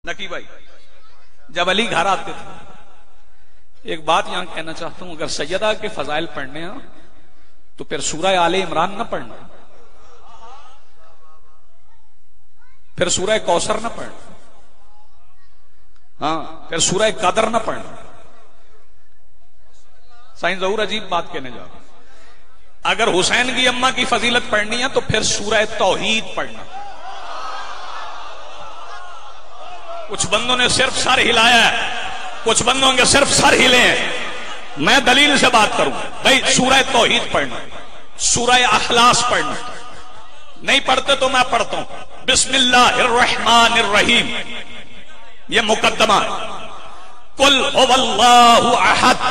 نکی بھائی جب علی گھر آتے تھے، ایک بات یہاں کہنا چاہتا ہوں، اگر سیدہ کے فضائل پڑھنے ہیں تو پھر سورہ آل عمران نہ پڑھنا، پھر سورہ کوثر نہ پڑھنا، ہاں پھر سورہ قدر نہ پڑھنا۔ سائن ضرور عجیب بات کہنے جا رہا ہوں، اگر حسین کی اماں کی فضیلت پڑھنی ہے تو پھر سورہ توحید پڑھنا۔ کچھ بندوں نے صرف سر ہلایا ہے، کچھ بندوں کے صرف سر ہلے ہیں۔ میں دلیل سے بات کروں، بھائی سورہ توحید پڑھنا، سورہ اخلاص پڑھنا، نہیں پڑھتے تو میں پڑھتا ہوں۔ بسم اللہ الرحمن الرحیم، یہ مقدمہ ہے۔ قل هو اللہ احد،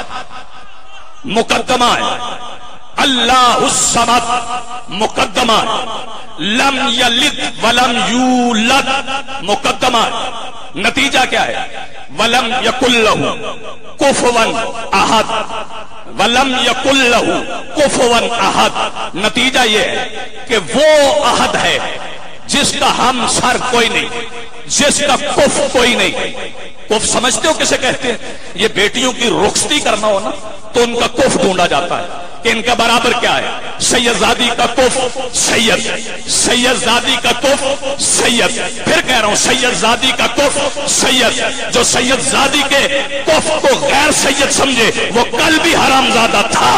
مقدمہ ہے۔ اللہ الصمد، مقدمہ ہے۔ لم یلد ولم یولد، مقدمہ ہے۔ نتیجہ کیا ہے؟ ولم یکن لہ کفوا احد، ولم یکن لہ کفوا احد۔ نتیجہ یہ ہے کہ وہ احد ہے جس کا ہم سر کوئی نہیں، جس کا کف کوئی نہیں۔ کف سمجھتے ہو کسے کہتے ہیں؟ یہ بیٹیوں کی رخصتی کرنا ہو نا تو ان کا کف ڈھونڈا جاتا ہے کہ ان کا برابر کیا ہے۔ سید زادی کا کف سید، سید زادی کا کف سید، پھر کہہ رہا ہوں سید زادی کا کف سید۔ جو سید زادی کے کف کو غیر سید سمجھے وہ کل بھی حرام زادہ تھا،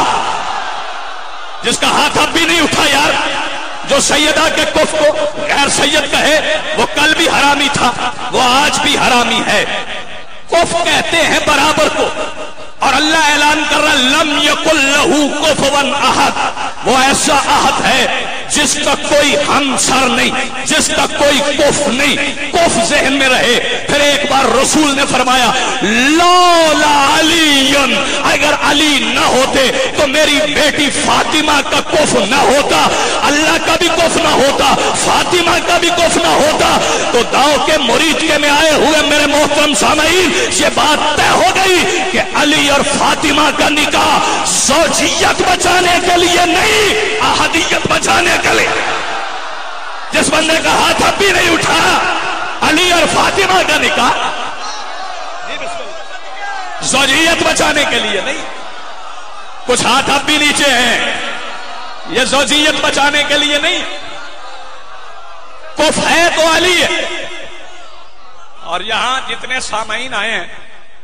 جس کا ہاتھ اب بھی نہیں اٹھا یار۔ جو سیدہ کے کف کو غیر سید کہے وہ کل بھی حرامی تھا، وہ آج بھی حرامی ہے۔ کف کہتے ہیں برابر کو، اور اللہ اعلان کر رہا لم یکن لہ کفوا احد، وہ ایسا احد ہے جس کا کوئی ہمسر نہیں، جس کا کوئی کف نہیں۔ کف ذہن میں رہے۔ پھر ایک بار رسول نے فرمایا لولا علی، اگر علی نہ ہوتے تو میری بیٹی فاطمہ کا کف نہ ہوتا، اللہ کا بھی کف نہ ہوتا، فاطمہ کا بھی کف نہ ہوتا۔ تو داؤ کے مریدکے میں آئے ہوئے میرے محترم سامعین، یہ بات طے ہو گئی کہ علی اور فاطمہ کا نکاح زوجیت بچانے کے لیے نہیں، احدیت بچانے کے لیے۔ جس بندے کا ہاتھ اب بھی نہیں اٹھا، علی اور فاطمہ کا نکاح زوجیت بچانے کے لیے نہیں۔ کچھ ہاتھ اب بھی نیچے ہیں، یہ زوجیت بچانے کے لیے نہیں، کف ہے تو علی ہے۔ اور یہاں جتنے سامعین آئے ہیں،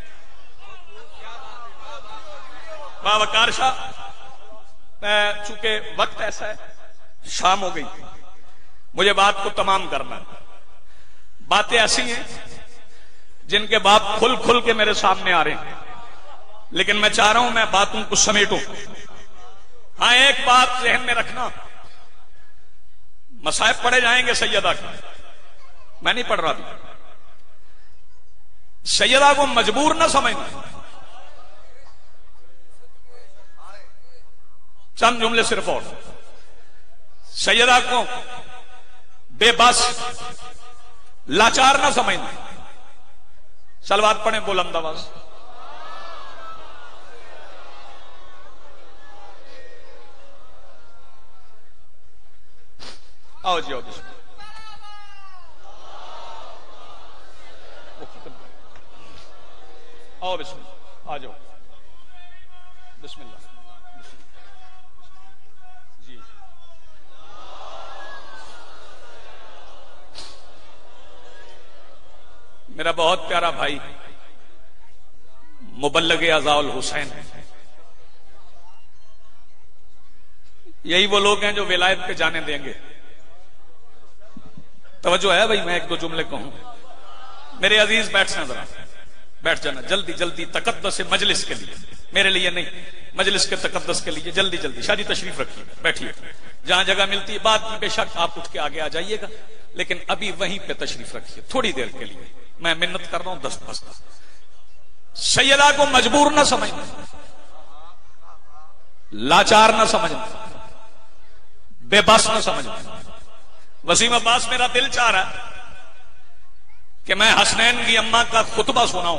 وقار شاہ، چونکہ وقت ایسا ہے، شام ہو گئی، مجھے بات کو تمام کرنا ہے۔ باتیں ایسی ہیں جن کے باپ کھل کھل کے میرے سامنے آ رہے ہیں، لیکن میں چاہ رہا ہوں میں باتوں کو سمیٹوں۔ ہاں ایک بات ذہن میں رکھنا، مصائب پڑھے جائیں گے سیدہ کے، میں نہیں پڑھ رہا بھی۔ سیدہ کو مجبور نہ سمجھنا، چند جملے صرف اور۔ سیدہ کو بے بس لاچار نہ سمجھنا۔ سلوات پڑھیں بلند آواز۔ آؤ جی آؤ، بسم اللہ۔ آؤ بسم اللہ، آ جاؤ بسم اللہ۔ میرا بہت پیارا بھائی مبلغ اعضاء الحسین ہے۔ یہی وہ لوگ ہیں جو ولایت پہ جانے دیں گے۔ توجہ ہے بھائی، میں ایک دو جملے کہوں۔ میرے عزیز بیٹھنا، ذرا بیٹھ جانا جلدی جلدی، تقدس مجلس کے لیے، میرے لیے نہیں، مجلس کے تقدس کے لیے جلدی جلدی۔ شاہ جی تشریف رکھیے، بیٹھیے، جہاں جگہ ملتی ہے۔ بعد میں بے شک آپ اٹھ کے آگے آ جائیے گا، لیکن ابھی وہیں پہ تشریف رکھیے تھوڑی دیر کے لیے، میں منت کر رہا ہوں دست بستہ۔ سیدہ کو مجبور نہ سمجھنا، لاچار نہ سمجھنا، بے بس نہ سمجھنا۔ وسیم عباس، میرا دل چاہ رہا ہے کہ میں حسنین کی اماں کا خطبہ سناؤں،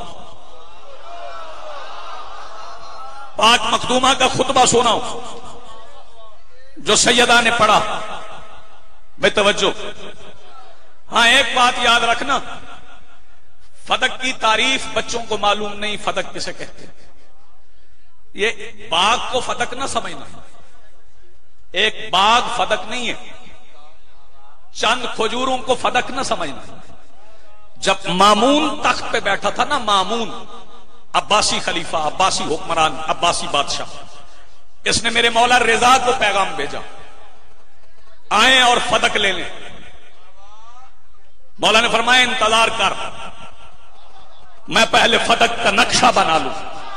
پاک مخدومہ کا خطبہ سناؤں جو سیدہ نے پڑھا۔ بے توجہ، ہاں ایک بات یاد رکھنا، فدق کی تعریف بچوں کو معلوم نہیں، فدق کسے کہتے ہیں؟ یہ باغ کو فدق نہ سمجھنا، ایک باغ فدق نہیں ہے، چند کھجوروں کو فدق نہ سمجھنا۔ جب مامون تخت پہ بیٹھا تھا نا، مامون عباسی خلیفہ، عباسی حکمران، عباسی بادشاہ، اس نے میرے مولا رضا کو پیغام بھیجا آئیں اور فدق لے لیں۔ مولا نے فرمایا انتظار کر، میں پہلے فدق کا نقشہ بنا لوں۔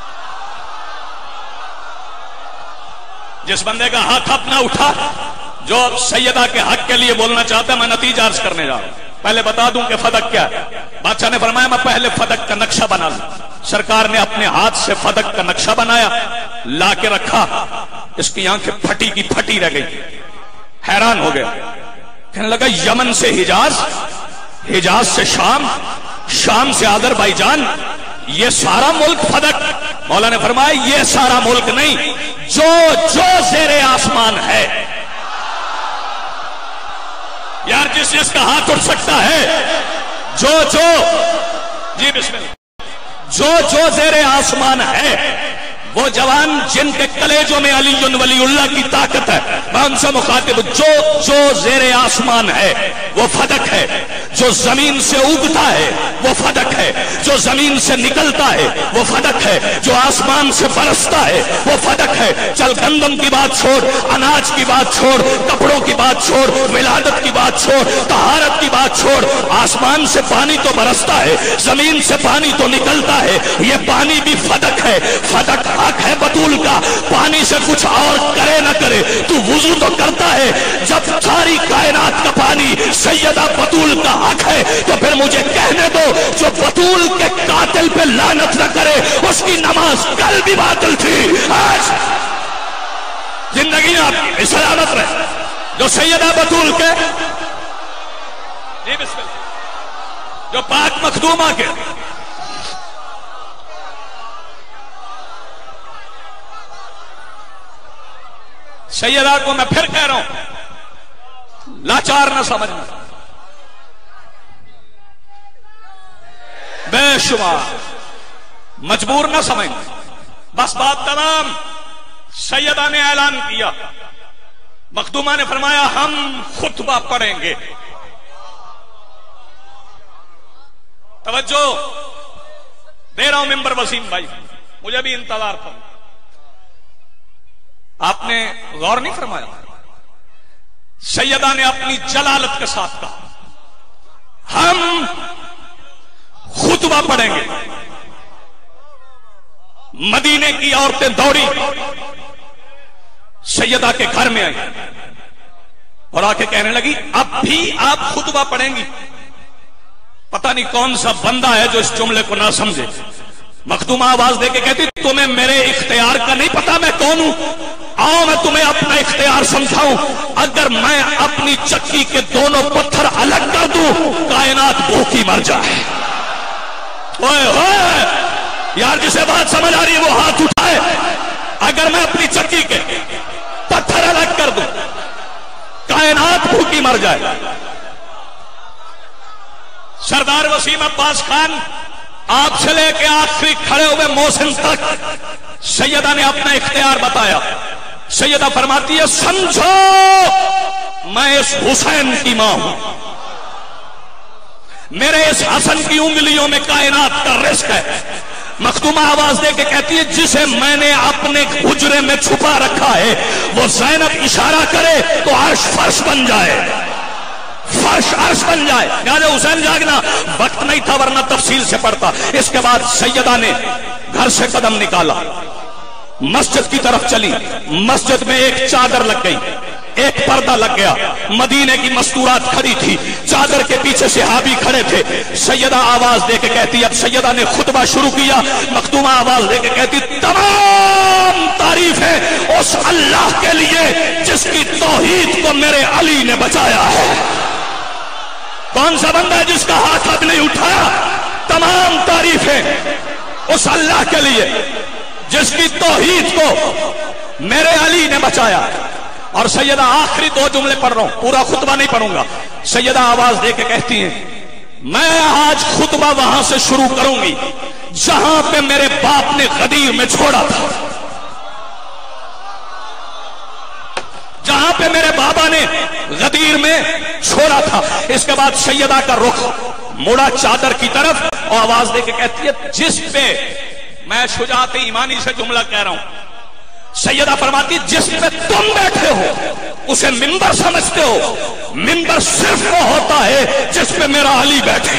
جس بندے کا ہاتھ اپنا اٹھا جو سیدہ کے حق کے لیے بولنا چاہتا ہے، میں نتیجہ عرض کرنے جا رہا ہوں۔ پہلے بتا دوں کہ فدق کیا ہے۔ بادشاہ نے فرمایا میں پہلے فدق کا نقشہ بنا لوں۔ سرکار نے اپنے ہاتھ سے فدق کا نقشہ بنایا، لا کے رکھا، اس کی آنکھیں پھٹی کی پھٹی رہ گئی، حیران ہو گیا، کہنے لگا یمن سے حجاز، حجاز سے شام، شام سے آذربائیجان، یہ سارا ملک فدق؟ مولا نے فرمایا یہ سارا ملک نہیں، جو جو زیر آسمان ہے۔ یار جس کا ہاتھ اٹھ سکتا ہے، جو جی بسم اللہ، جو زیر آسمان ہے، وہ جوان جن کے کلیجوں میں علی ولی اللہ کی طاقت ہے، میں ان سے مخاطب، جو زیر آسمان ہے وہ فدق ہے، جو زمین سے اگتا ہے وہ فدق ہے، جو زمین سے نکلتا ہے وہ فدق ہے، جو آسمان سے برستا ہے وہ فدق ہے۔ چل گندم کی بات چھوڑ، اناج کی بات چھوڑ، کپڑوں کی بات چھوڑ، ولادت کی بات چھوڑ، طہارت کی بات چھوڑ، آسمان سے پانی تو برستا ہے، زمین سے پانی تو نکلتا ہے، یہ پانی بھی فدق ہے۔ فدق حق ہے بطول کا، پانی سے کچھ اور کرے نہ کرے، تو وضو تو کرتا ہے۔ جب ساری کائنات کا پانی سیدہ بطول کا حق ہے تو پھر مجھے کہنے دو، جو بطول کے قاتل پہ لعنت نہ کرے اس کی نماز کل بھی باطل تھی، آج زندگی آپ کی سلامت رہے۔ جو سیدہ بطول کے جی بسم اللہ، جو پاک مخدومہ کے سیدہ کو میں پھر کہہ رہا ہوں، لاچار نہ سمجھنا، بے شمار مجبور نہ سمجھنا، بس بات تمام۔ سیدہ نے اعلان کیا، مخدومہ نے فرمایا ہم خطبہ پڑھیں گے۔ توجہ دے رہا ہوں ممبر وسیم بھائی، مجھے بھی انتظار تھا، آپ نے غور نہیں فرمایا؟ سیدہ نے اپنی جلالت کے ساتھ کہا ہم خطبہ پڑھیں گے۔ مدینے کی عورتیں دوڑی سیدہ کے گھر میں آئی اور آ کے کہنے لگی اب بھی آپ خطبہ پڑھیں گی؟ پتہ نہیں کون سا بندہ ہے جو اس جملے کو نہ سمجھے۔ مخدومہ آواز دے کے کہتی تمہیں میرے اختیار کا نہیں پتا میں کون ہوں؟ آؤ میں تمہیں اپنا اختیار سمجھاؤں۔ اگر میں اپنی چکی کے دونوں پتھر الگ کر دوں کائنات بھوکی مر جائے۔ اوئے ہوئے، یار جسے بات سمجھ آ رہی ہے وہ ہاتھ اٹھائے۔ اگر میں اپنی چکی کے پتھر الگ کر دوں کائنات بھوکی مر جائے۔ سردار وسیم عباس خان آپ سے لے کے آخری کھڑے ہوئے محسن تک سیدہ نے اپنا اختیار بتایا۔ سیدہ فرماتی ہے سمجھو میں اس حسین کی ماں ہوں، میرے اس حسن کی انگلیوں میں کائنات کا رزق ہے۔ مخدومہ آواز دے کے کہتی ہے جسے میں نے اپنے حجرے میں چھپا رکھا ہے وہ زینب اشارہ کرے تو عرش فرش بن جائے، فرش عرش بن جائے۔ یعنی حسین جاگنا وقت نہیں تھا ورنہ تفصیل سے پڑھتا۔ اس کے بعد سیدہ نے گھر سے قدم نکالا، مسجد کی طرف چلی، مسجد میں ایک چادر لگ گئی، ایک پردہ لگ گیا، مدینے کی مستورات کھڑی تھی، چادر کے پیچھے صحابی کھڑے تھے۔ سیدہ آواز دے کے کہتی، اب سیدہ نے خطبہ شروع کیا۔ مخدومہ آواز دے کے کہتی تمام تعریف ہے اس اللہ کے لیے جس کی توحید کو میرے علی نے بچایا ہے۔ کون سا بندہ ہے جس کا ہاتھ اب نہیں اٹھایا؟ تمام تعریفیں اس اللہ کے لیے جس کی توحید کو میرے علی نے بچایا۔ اور سیدہ آخری دو جملے پڑھ رہا ہوں، پورا خطبہ نہیں پڑھوں گا۔ سیدہ آواز دے کے کہتی ہیں میں آج خطبہ وہاں سے شروع کروں گی جہاں پہ میرے باپ نے غدیر میں چھوڑا تھا، جہاں پہ میرے بابا نے غدیر میں چھوڑا تھا۔ اس کے بعد سیدہ کا رخ مڑا چادر کی طرف اور آواز دے کے کہتی ہے، جس پہ میں شجاعت ایمانی سے جملہ کہہ رہا ہوں، سیدہ فرماتی جس پہ تم بیٹھے ہو اسے منبر سمجھتے ہو، منبر صرف وہ ہوتا ہے جس پہ میرا علی بیٹھے۔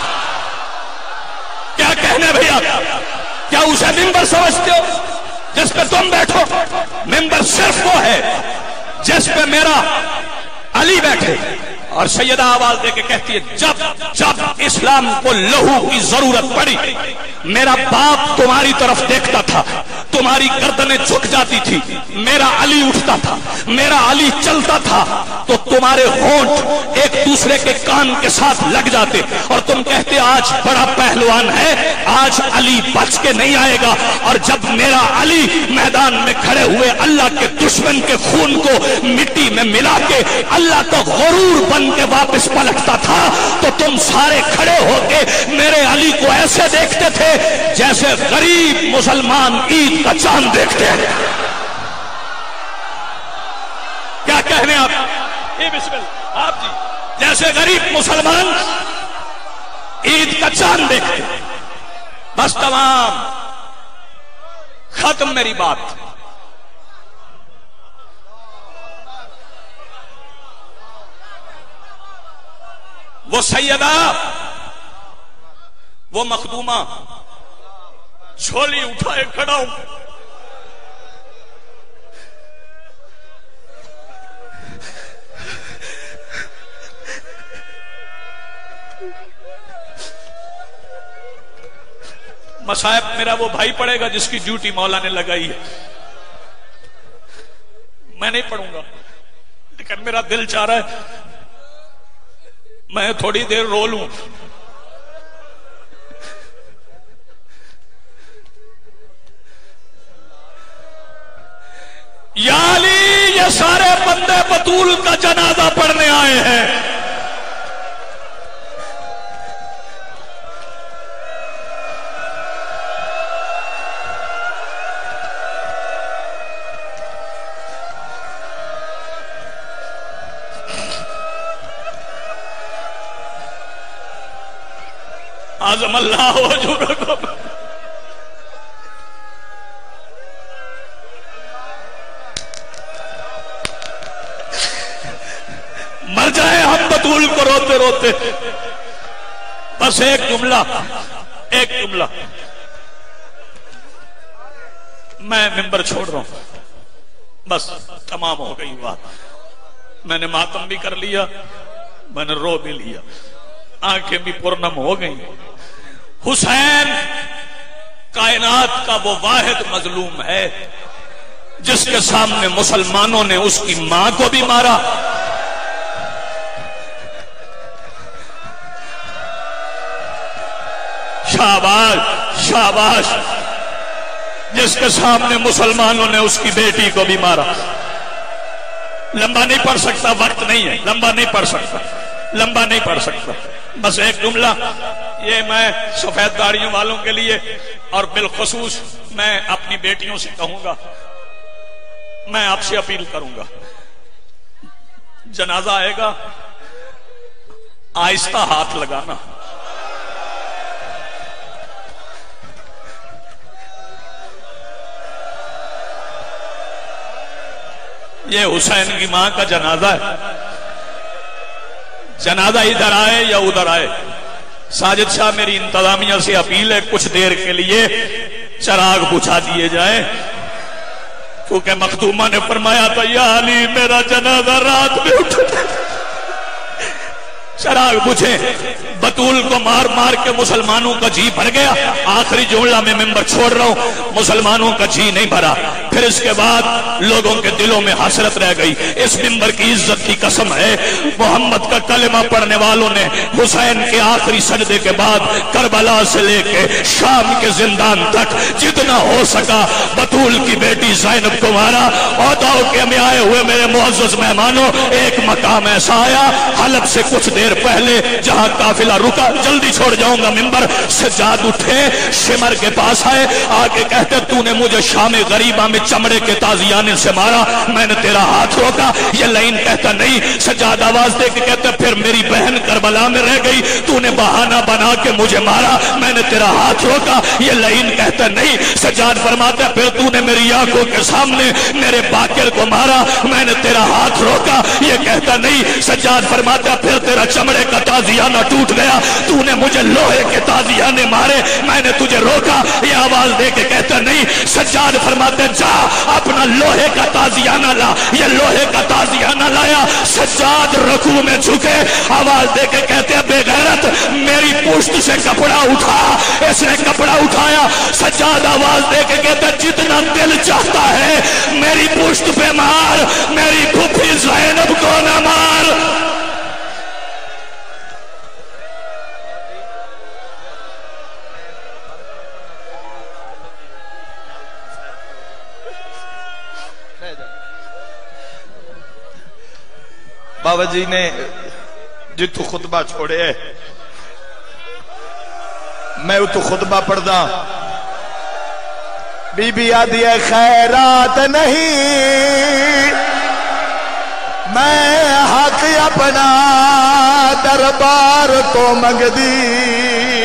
کیا کہنے بھیا، کیا اسے منبر سمجھتے ہو جس پہ تم بیٹھو؟ منبر صرف وہ ہے جس پہ میرا علی بیٹھے۔ اور سیدہ آواز دے کے کہتی ہے، جب اسلام کو لہو کی ضرورت پڑی میرا باپ تمہاری طرف دیکھتا تھا، تمہاری گردنیں جھک جاتی تھی، میرا علی اٹھتا تھا، میرا علی چلتا تھا تو تمہارے ہونٹ ایک دوسرے کے کان کے ساتھ لگ جاتے اور تم کہتے آج بڑا پہلوان ہے، آج علی بچ کے نہیں آئے گا۔ اور جب میرا علی میدان میں کھڑے ہوئے اللہ کے دشمن کے خون کو مٹی میں ملا کے اللہ کا غرور بن کے واپس پلٹتا تھا تو تم سارے کھڑے ہو کے میرے علی کو ایسے دیکھتے تھے جیسے غریب مسلمان عید کا چاند دیکھتے ہیں۔ کیا کہنے آپ؟ بسم اللہ آپ جی، جیسے غریب مسلمان عید کا چاند دیکھتے۔ بس تمام، ختم میری بات۔ وہ سیدہ، وہ مخدومہ جھولی اٹھائے کھڑا ہوں، مصائب میرا وہ بھائی پڑھے گا جس کی ڈیوٹی مولا نے لگائی ہے، میں نہیں پڑھوں گا، لیکن میرا دل چاہ رہا ہے میں تھوڑی دیر رو لوں۔ یا علی، یہ سارے بندے بطول کا جنازہ پڑھنے آئے ہیں۔ اعظم اللہ وجوہکم۔ مر جائیں ہم بطول کو روتے روتے۔ بس ایک جملہ، میں ممبر چھوڑ رہا ہوں، بس تمام ہو گئی بات۔ میں نے ماتم بھی کر لیا، میں نے رو بھی لیا، آنکھیں بھی پرنم ہو گئیں۔ حسین کائنات کا وہ واحد مظلوم ہے جس کے سامنے مسلمانوں نے اس کی ماں کو بھی مارا، شاباش شاباش، جس کے سامنے مسلمانوں نے اس کی بیٹی کو بھی مارا۔ لمبا نہیں پڑھ سکتا، وقت نہیں ہے، لمبا نہیں پڑھ سکتا۔ بس ایک جملہ، یہ میں سفید داڑیوں والوں کے لیے اور بالخصوص میں اپنی بیٹیوں سے کہوں گا، میں آپ سے اپیل کروں گا، جنازہ آئے گا آہستہ ہاتھ لگانا۔ یہ حسین کی ماں کا جنازہ ہے، جنازہ ادھر آئے یا ادھر آئے۔ ساجد شاہ میری انتظامیہ سے اپیل ہے کچھ دیر کے لیے چراغ بجھا دیے جائیں، کیونکہ مخدومہ نے فرمایا تھا یا علی میرا جنازہ رات میں اٹھا۔ چراغ بجھے، بطول کو مار مار کے مسلمانوں کا جی بھر گیا۔ آخری جملہ میں ممبر چھوڑ رہا ہوں، مسلمانوں کا جی نہیں بھرا، پھر اس کے بعد لوگوں کے دلوں میں حسرت رہ گئی. اس منبر کی عزت کی قسم ہے محمد کا کلمہ پڑھنے والوں نے حسین کے آخری سجدے کے بعد کربلا سے لے کے شام کے زندان تک جتنا ہو سکا بطول کی بیٹی زینب کو مارا. عہدوں کے میں آئے ہوئے میرے معزز مہمانوں، ایک مقام ایسا آیا حلب سے کچھ دیر پہلے جہاں قافلہ رکا، جلدی چھوڑ جاؤں گا منبر. سجاد اٹھے، شمر کے پاس آئے، آگے کہتے تو نے مجھے شام غریبہ میں چمڑے کے تازیانے سے مارا، میں نے تیرا ہاتھ روکا. یہ لائن کہتا نہیں. سجاد آواز دے کے کہتے پھر میری بہن کربلا میں رہ گئی، تو نے بہانہ بنا کے مجھے مارا، میں نے تیرا ہاتھ روکا. یہ لائن کہتا نہیں. سجاد فرماتا پھر تو نے میری آنکھوں کے سامنے میرے باقر کو مارا، میں نے تیرا ہاتھ روکا. یہ کہتا نہیں. سجاد فرماتا پھر تیرا چمڑے کا تازیانہ ٹوٹ گیا، تو نے مجھے لوہے کے تازیانے مارے، میں نے تجھے روکا. یہ آواز دے کے کہتا نہیں. سجاد فرماتے جا اپنا لوہے کا تازیانہ لا. یہ لوہے کا تازیانہ لایا. سجاد رکوع میں جھکے، آواز دے کے کہتے بے غیرت میری پشت سے کپڑا اٹھا. اس نے کپڑا اٹھایا. سجاد آواز دے کے کہتے جتنا دل چاہتا ہے میری پشت پہ مار، میری پھوپھی زینب کو نہ مار. بابا جی نے جتو خطبہ چھوڑے میں اتو خطبہ پڑھدا. بی بی آدھی ہے خیرات نہیں، میں حق اپنا دربار تو منگ دی.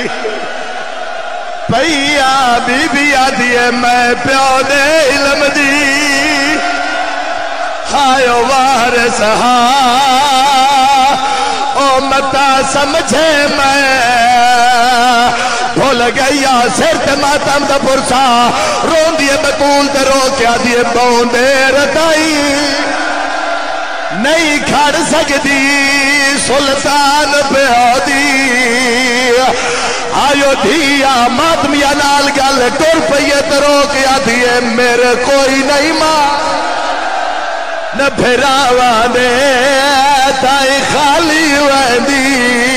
پیا بی بی آدھی ہے میں پیو دے علم دی، ہائیو وارث او متا سمجھے میں بھول گیا سر تے ماتم دا پرسا رون دیے بطول تے رو کیا دیے بوندے رتائی نہیں کھڑ سکتی سلطان بیعودی. آیو دھیا ماتمیا نال گل ٹر پئیے تے رو کیا دیے میرے کوئی نہیں ماں نہ پھراوا دے تائی خالی ویندی.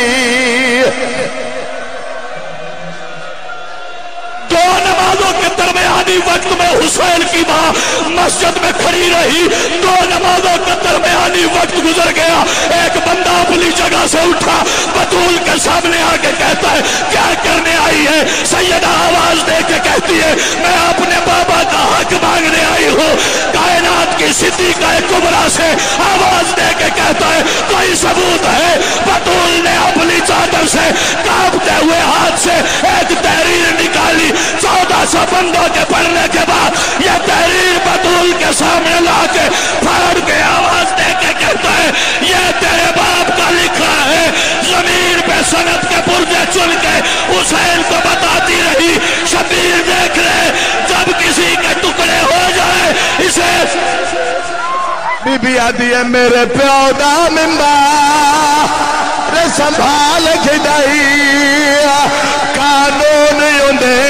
دو نمازوں کے درمیانی وقت میں حسین کی ماں مسجد میں کھڑی رہی. دو نمازوں کے درمیانی وقت گزر گیا. ایک بندہ اپنی جگہ سے اٹھا، بطول کے سامنے آ کے کہتا ہے کیا کرنے آئی ہے؟ سیدہ آواز دے کے کہتی ہے میں اپنے بابا کا حق مانگنے آئی ہوں. کائنات کی صدیقہ کبریٰ سے آواز دے کے کہتا ہے کوئی ثبوت ہے؟ بطول نے اپنی چادر سے کانپتے ہوئے ہاتھ سے ایک تحریر نکالی. 1400 بندوں کے پڑھنے کے بعد یہ تحریر بطول کے سامنے لا کے پھاڑ کے آواز دے کے کہتا ہے یہ تیرے باپ کا لکھا ہے. زمین پہ سند کے پرزے چن کے حسین کو بتاتی رہی شبیر دیکھ لے جب کسی کے ٹکڑے ہو جائے اسے. بی بی آدھی ہے میرے پیو دا منبر سنبھال کھڑائی قانون ہوندے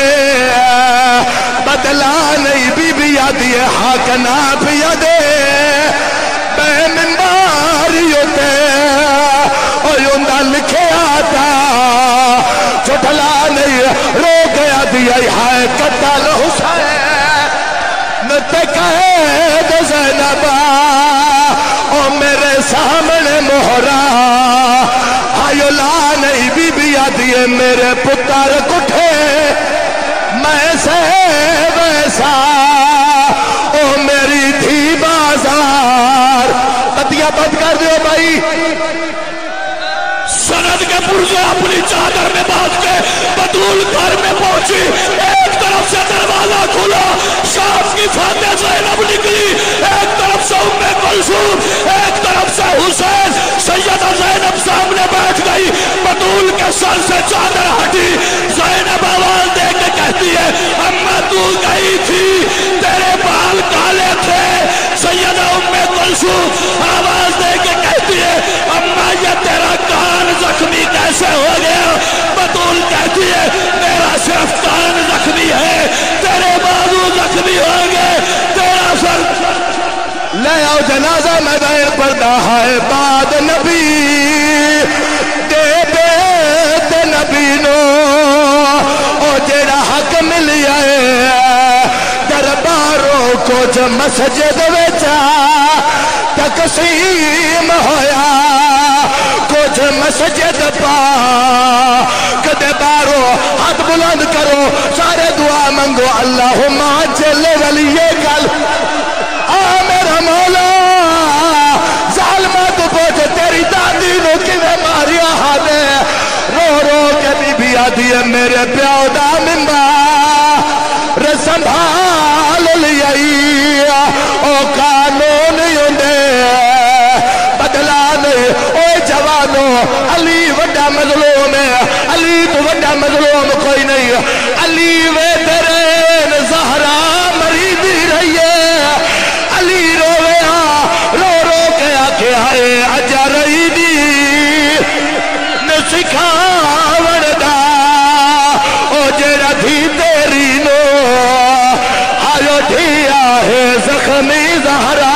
بدلا نہیں. بی بی آدھی ہے حق نہ پیا دے بے منباری ہوتے اور یوندا لکھے آتا چھٹلا نہیں. رو گیا دیا ہائے قتل حسین نتے قید زینب او میرے سامنے مہرا آئیو لا نہیں. بی بی آدھی ہے میرے پتر کٹھے میں سے ویسا او میری تھی بازار. بتیا بند کر دیو بھائی. سند کے پرزے اپنی چادر میں باندھ کے بطول گھر میں پہنچی. ایک طرف سے دروازہ کھلا، شام کی فاتح زینب نکلی. ایک طرف سے ام کلثوم، ایک طرف سے حسین. سیدہ زینب سامنے بیٹھ گئی. بطول کے سر سے چادر ہٹی. زینب آواز دے کے کہتی ہے اماں تو گئی تھی تیرے بال کالے تھے. سیدہ ام کلثوم آواز دے کے کہتی ہے اماں یہ تیرا کان زخمی کیسے ہو گیا؟ بطول کہتی ہے میرا صرف کان زخمی ہے، تیرے بازو زخمی ہوں گے، تیرے جنازہ میں دیر پردہ ہے بعد نبی دے بیت نبی نو او جیڑا حق ملی ہے درباروں کچھ مسجد وچا تقسیم ہویا کچھ مسجد پا کدے بارو ہاتھ بلند کرو سارے دعا منگو اللہم عجل ولی گل میرا مولا ظالمہ تو پوچھ تیری دادی نو کیویں ماریا ہادے رو رو کے بی بی آدھی ہے میرے پیو دا ممبر سنبھال لیائی او قانون یوندے بدلا نہیں او جوانو علی وڈا مظلوم ہے علی تو وڈا مظلوم کوئی نہیں علی وے تیرے زہرا مریضی رہی ہے علی رویا رو رو کے آکے آئے اجا رہی دی نسکھا وڑدا او جیڑا تھی تیری نو آیو دھیا ہے زخمی زہرا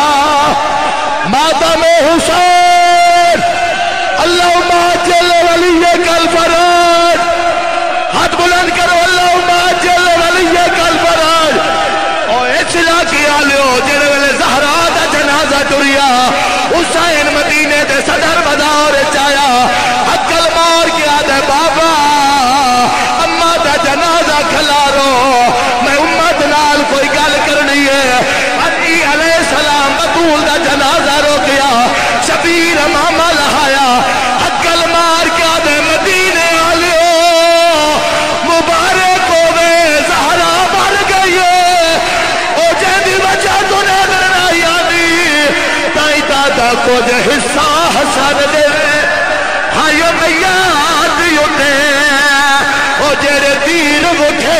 ماتم حسین اللہم عجل ولی کل فرج ہاتھ بلند کرو اللہم عجل ولی کل فرج او اچلا کی آلیو جنہ ویلے زہرا دا جنازہ ٹریا حسین مدینے دے صدر بدار چایا عقل مار کے آدھے بابا اممہ دا جنازہ کھلارو میں امت نال کوئی گل کرنی ہے علی علیہ السلام بطول دا جنازہ رو گیا شبیر امامہ لہایا عقل مار کے آدھے مدینے آلیو مبارک ہوئے زہرا مر گئی ہے او جیدی وجہ تو نظر نہیں آنی تائی دادا کو جو حصہ حسن دے ہائیو میاد یوٹے او جیرے تیر اٹھے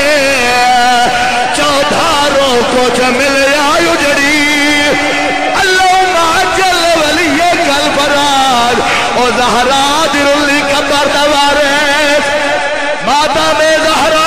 چودھاروں کو جو ملے آئیو جڑی اللہم عجل ولی کل فراد او زہرا درلی کبر دوارے ماتا میں زہرا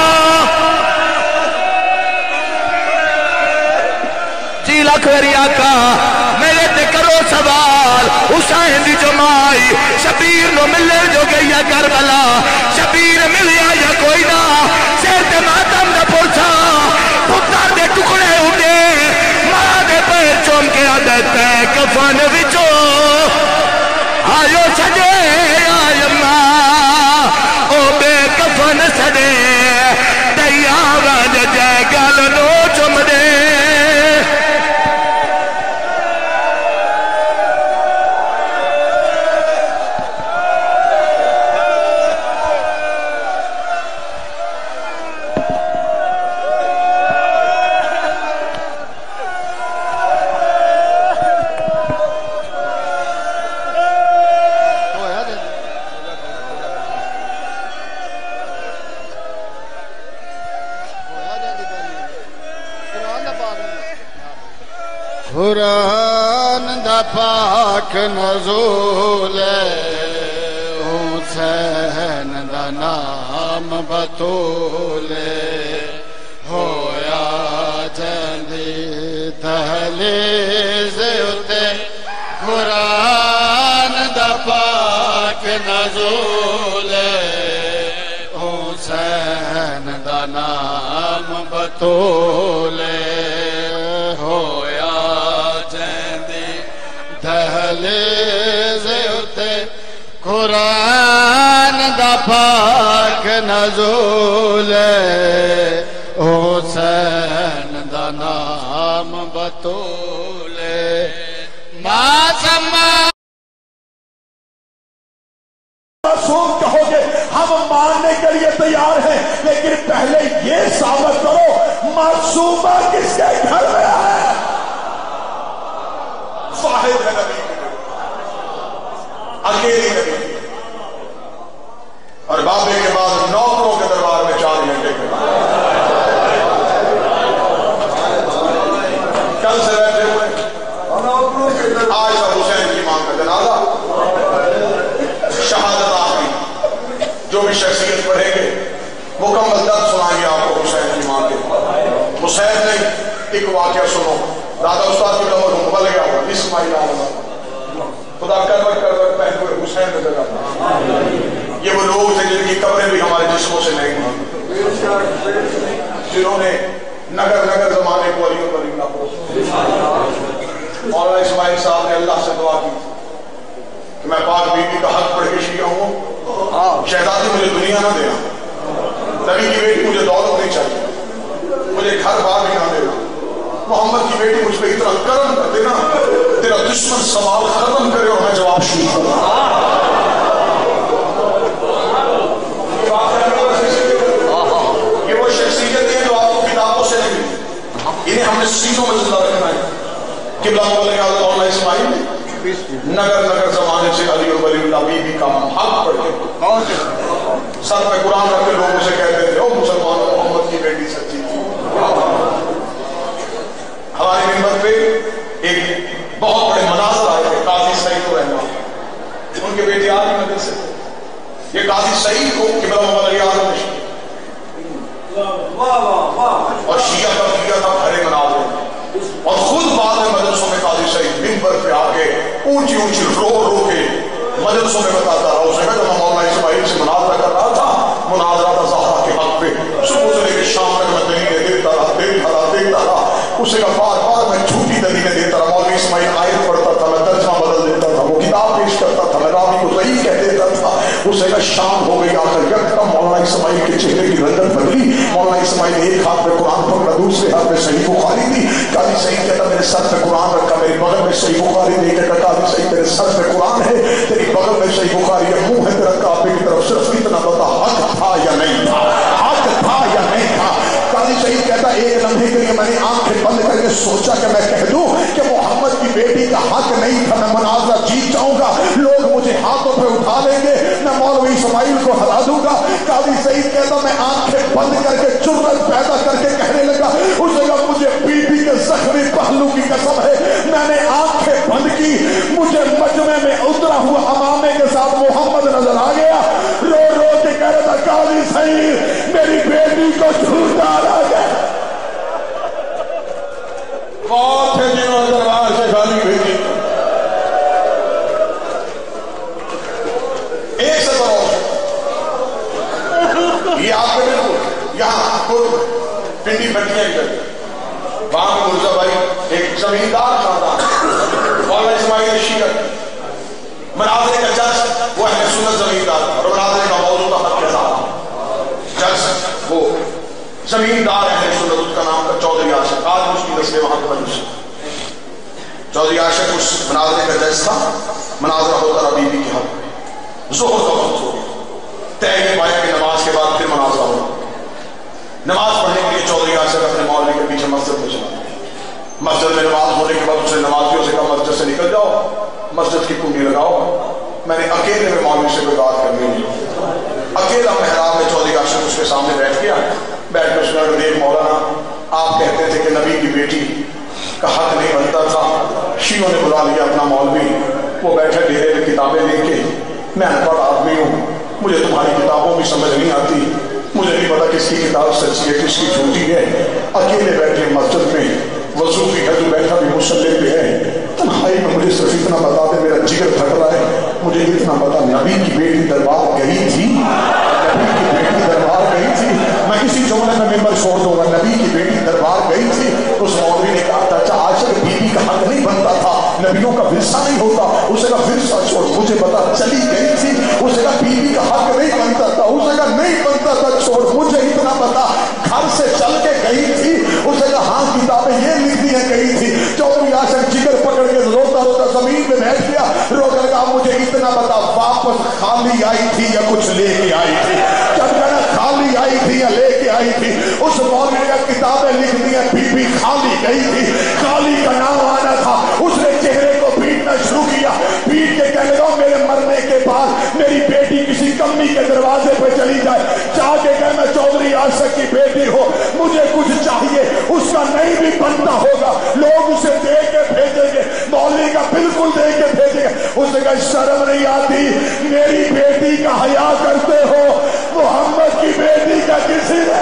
جی لکھ وری آقا میرے تے کرو سوال حسین دی جمائی شبیر نو ملے جو گئی کربلا شبیر ملیا یا کوئی نہ سیر تے ماتم دا پرچا پتر دے ٹکڑے اٹھے ماں دے پیر چوم کے آدھے تے کفن وچو آیو چھجے آئی ماں او بے کفن سڑے دیا واد جائے گل نو چم دے قرآن دا پاک نزول حسین دا نام بطول ہویا جندی دہلیز اتے قرآن دا پاک نزول حسین دا نام بطول ہویا دہلیز اتے قرآن دا پاک نزول حسین دا نام بطول معصوم کہو گے ہم ماننے کے لیے تیار ہیں لیکن پہلے یہ ثابت کرو معصومہ کس کے گھر میں ہے واحد ہے نبی اکیلی نبی اور بابے کے بعد نوکروں کے دربار میں 4 گھنٹے کے بعد کل سے بیٹھے ہوئے آج حسین کی ماں کا جنازہ شہادت آخری جو بھی شخصیت پڑھیں گے مکمل درد سنائیں گے آپ کو حسین کی ماں کے حسین نے ایک واقعہ سنو دادا استاد کی دور مبلغ اسماعیل علیہ خدا کربت کربت پہن ہوئے حسین نظر آتا. یہ وہ لوگ تھے جن کی قبریں بھی ہمارے جسموں سے نہیں ہوئی, جنہوں نے نگر نگر زمانے کو علی اور ولی اللہ کو. مولانا اسماعیل صاحب نے اللہ سے دعا کی کہ میں پاک بی بی کا حق پڑھ کے شیعہ ہوں, شہزادی مجھے دنیا نہ دینا, نبی کی بیٹی مجھے دولت نہیں چاہیے, مجھے گھر بار بھی نہ دینا, محمد کی بیٹی مجھ پہ اتنا کرم کر دینا تیرا دشمن سوال ختم کرے اور میں جواب شروع کروں. یہ وہ شخصیتیں ہیں جو آپ کو کتابوں سے نہیں, انہیں ہم نے سینوں میں زندہ رکھنا ہے. قبلہ مولانا اسماعیل نگر نگر زمانے سے علی اور ولی اللہ بی بی کا حق پڑھ کے سر پہ قرآن رکھ کے لوگوں سے کہتے تھے او مسلمانوں محمد کی بیٹی سچی تھی. ہمارے ممبر پہ ایک بہت بڑے مناظر آئے تھے قاضی سعید الرحمان, ان کے بیٹے آج مدد سے یہ قاضی سعید کو قبلہ محمد علی اعظم نے اور شیعہ کا کیا تھا بھرے مناظر, اور خود بعد میں مجلسوں میں قاضی سعید ممبر پہ آ کے اونچی اونچی رو رو کے مجلسوں میں بتاتا رہا. اسے میں جب میں مولانا اسماعیل سے مناظرہ کر رہا تھا, مناظرہ تھا زہرا کے حق پہ, صبح سے لے کے شام تک میں دلیلیں دیتا رہا اسے کا بار بار میں جھوٹی دلیلیں دیتا رہا. مولانا اسماعیل آیت پڑھتا تھا, میں ترجمہ بدل دیتا تھا, وہ کتاب پیش کرتا تھا, میں راوی کو صحیح کہہ دیتا تھا. اسے کا شام ہو گئی آخر یکدم مولانا اسماعیل کے چہرے کی رنگت بدلی. مولانا اسماعیل ایک ہاتھ پہ قرآن پکڑا, دوسرے ہاتھ پہ صحیح بخاری تھی. قاضی سعید کہتا میرے سر پہ قرآن رکھا, میرے بغل میں صحیح بخاری نہیں. کہتا قاضی سعید میرے سر پہ قرآن ہے, تیری بغل میں صحیح بخاری ہے, منہ ہے تیرا کعبے کی طرف, صرف اتنا بتا حق تھا یا نہیں تھا, حق تھا یا نہیں تھا. قاضی سعید کہتا ایک لمحے کے لیے میں نے آنکھیں بند کر کے سوچا کہ میں کہہ دوں کہ محمد کی بیٹی کا حق نہیں تھا, میں مناظرہ جیت جاؤں گا, لوگ مجھے ہاتھوں پہ اٹھا لیں گے, میں مولوی اسماعیل کو ہرا دوں گا. قاضی سعید کہتا میں آنکھیں بند کر کے جرأت پیدا کر کے کہنے لگا, اس جگہ مجھے بی بی کے زخمی پہلو کی قسم ہے, میں نے آنکھیں بند کی, مجھے مجمع میں اترا ہوا امامے کے ساتھ محمد نظر آ گیا. رو رو کے کہہ رہا تھا قاضی سعید میری بیٹی کو جھوٹا رہ گیا. بہت ہے جنہوں نے دربار سے گالی بھیجی. ایک سے کرو یہ آپ کے بالکل یہاں پنڈی بٹیاں ادھر وہاں پہ مرزا بھائی ایک زمیندار خاندان مولانا اسماعیل شیعہ مناظرے کا جج وہ اہل سنت زمیندار اور مناظرے کا موضوع کا حق کے ساتھ جج وہ زمیندار اہل سنت, اس کا نام تھا چودھری عاشق. آج اس کی دستے وہاں پہ بنی چودھری عاشق اس مناظرے کا جج تھا. مناظرہ ہوتا رہا بی بی کے حق, ظہر کا وقت ہو گیا, طے نہیں پایا کہ نماز کے بعد پھر مناظرہ ہو. نماز پڑھنے کے لیے چودھری عاشق اپنے مولوی کے پیچھے مسجد میں چلا. مسجد میں نماز ہونے کے بعد اسے نمازیوں سے کہا مسجد سے نکل جاؤ, مسجد کی کنڈی لگاؤ, میں نے اکیلے میں مولوی سے کوئی بات کرنی ہے. اکیلا محراب میں چودھری عاشق اس کے سامنے بیٹھ گیا. بیٹھ کے اس نے دیکھ مولانا آپ کہتے تھے کہ نبی کی بیٹی کا حق نہیں بنتا تھا, شیعوں نے بلا لیا اپنا مولوی, وہ بیٹھے ڈھیرے کتابیں لے کے, میں ان پڑھ آدمی ہوں, مجھے تمہاری کتابوں بھی سمجھ نہیں آتی, مجھے نہیں پتا کس کی کتاب سچی ہے کس کی جھوٹی ہے. اکیلے بیٹھے مسجد میں, وضو بھی ہے جو بیٹھا بھی مصلی پہ ہے, تنہائی میں مجھے صرف اتنا بتا دے, میرا جگر پھٹ رہا ہے, مجھے اتنا بتا نبی کی بیٹی دربار گئی تھی, نبی کی بیٹی دربار گئی تھی. میں اسی جملے میں ممبر چھوڑ دوں گا, نبی کی بیٹی دربار گئی تھی. اس مولوی نے کہا چاچا عاشق بی بی کا حق نہیں بنتا تھا, نبیوں کا ورثہ نہیں ہوتا. اسے کا ورثہ چھوڑ, مجھے بتا چلی گئی تھی. اسے کا بی بی کا حق نہیں بنتا تھا, اسے کا نہیں بنتا تھا چھوڑ, مجھے اتنا بتا گھر سے چل کے گئی تھی. اسے کا ہاں کتابیں یہ لکھتی ہیں گئی تھی. چودھری عاشق جگر پکڑ کے روتا روتا زمین میں بیٹھ گیا. رو کر کہا مجھے اتنا بتا واپس خالی آئی تھی یا کچھ لے کے آئی تھی. جب کہنا خالی آئی تھی یا لے کے آئی تھی, اس مولوی نے کتابیں لکھ دی ہیں بی بی خالی گئی تھی, خالی کا نام آنا تھا. اس نے چہرے کو پیٹنا شروع کیا, پیٹ کے کہنے لگا میرے مرنے کے بعد میری بیٹی کسی کمی کے دروازے پہ چلی جائے, جا کے کہ میں چودھری عاشق کی بیٹی ہو, مجھے کچھ چاہیے, اس کا نہیں بھی بنتا ہوگا, لوگ اسے دے کے بھیجیں گے, مولوی کا بالکل دے کے بھیجیں گے. اسے کا شرم نہیں آتی, میری بیٹی کا حیا کرتے ہو, محمد کی بیٹی کا کسی نے,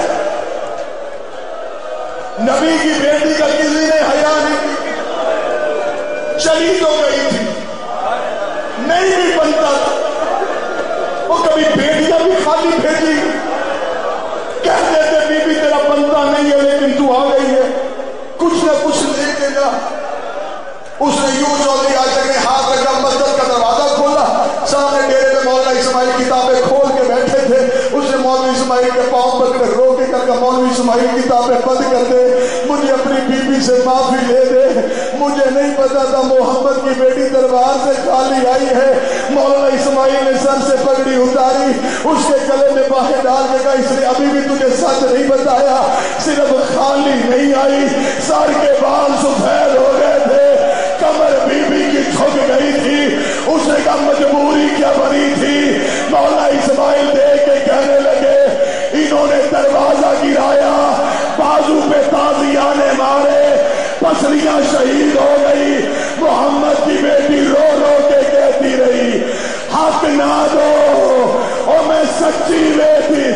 نبی کی بیٹی کا کسی نے حیا نہیں. چلی تو گئی تھی نہیں بھی بنتا تھا وہ کبھی بیٹیاں بھی خالی بھیجی کہتے تھے بی بی تیرا بنتا نہیں ہے لیکن تو آ گئی ہے کچھ نہ کچھ لے کے جا اس نے یوں چودھری آ کے ہاتھ رکھا مسجد کا دروازہ کھولا سامنے ڈیرے میں مولانا اسماعیل کتابیں کھول کے بیٹھے تھے اس نے مولوی اسماعیل کے پاؤں پکڑ رو کے کر کے مولوی اسماعیل کتابیں بند کر دے مجھے اپنی بیوی سے معافی لے دے مجھے نہیں پتا تھا محمد کی بیٹی دربار سے خالی آئی ہے مولانا اسماعیل نے سر سے پگڑی اتاری اس کے گلے میں باہیں ڈال کے کہا اس نے ابھی بھی تجھے سچ نہیں بتایا صرف خالی نہیں آئی سر کے بال سفید ہو گئے تھے کمر بی بی کی جھک گئی تھی اس نے کہا مجبوری کیا بنی تھی مولانا اسماعیل دیکھ کے کہنے لگے انہوں نے دروازہ گرایا بازو پہ تازیانے مارے پسلیاں شہید ہو گئی محمد کی بیٹی رو رو کے کہتی رہی حق نہ دو اور میں سچی بیٹی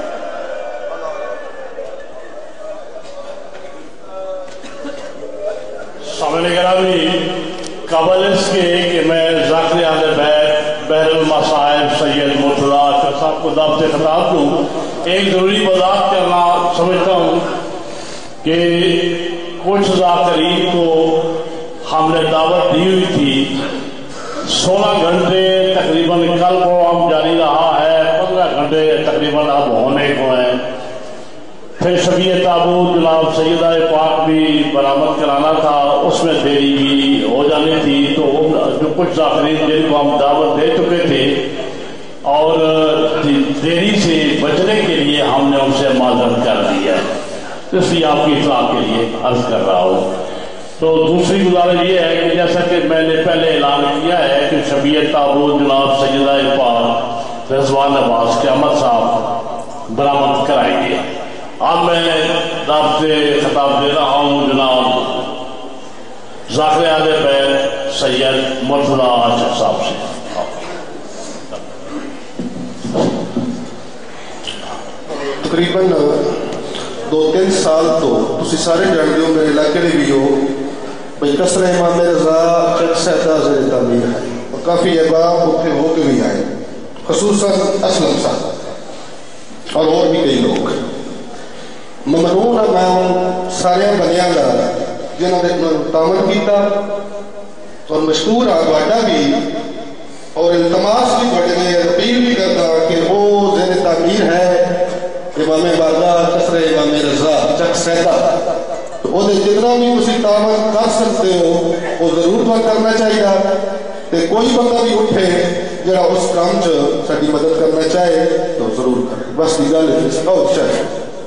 سامنے گرامی قبل اس کے کہ میں ذاکر اہل بیت بحر المصائب سید مرتضیٰ اشرف صاحب کو دعوت خطاب دوں ایک ضروری وضاحت کرنا سمجھتا ہوں کہ کچھ ذاکرین کو ہم نے دعوت دی ہوئی تھی 16 گھنٹے تقریباً کل پروگرام جاری رہا ہے 15 گھنٹے تقریباً اب ہونے کو ہیں پھر شبیہ تابوت جناب سیدہ پاک بھی برآمد کرانا تھا اس میں دیری بھی ہو جانی تھی تو جو کچھ ذاکرین جن کو ہم دعوت دے چکے تھے اور دیری سے بچنے کے لیے ہم نے ان سے معذرت کر دی ہے اس لیے آپ کی اطلاع کے لیے عرض کر رہا ہوں تو دوسری گزارش یہ ہے کہ جیسا کہ میں نے پہلے اعلان کیا ہے کہ شبیہ تابوت جناب سیدہ پاک رضوان عباس قیامت صاحب برآمد کرائیں گے اب میں دعوت خطاب دے رہا ہوں جناب ذاکر اہل بیت سید مرتضیٰ اشرف صاحب سے تقریباً 2-3 سال تو تسی سارے جانتے ہو میرے علاقے بھی ہو بھائی قصر امام رضا چک سیدہ زیر تعمیر ہے اور کافی احباب اتنے ہو کے بھی آئے خصوصاً اسلم صاحب اور بھی کئی لوگ ممنون میں سارے بنیاں گا جنہوں نے تعمل کیتا اور مشکور آگواٹا بھی اور التماس بھی بڑھنے اپیل بھی کرتا کہ وہ زیر تعمیر ہے امام بارگاہ قصر امام رضا چک سیدہ تو وہ جتنا بھی اسی تعمل کر سکتے ہو وہ ضرور تو کرنا چاہیے کہ کوئی بندہ بھی اٹھے جڑا اس کام ساری مدد کرنا چاہے تو ضرور کرے بس کی گل بہت چاہیے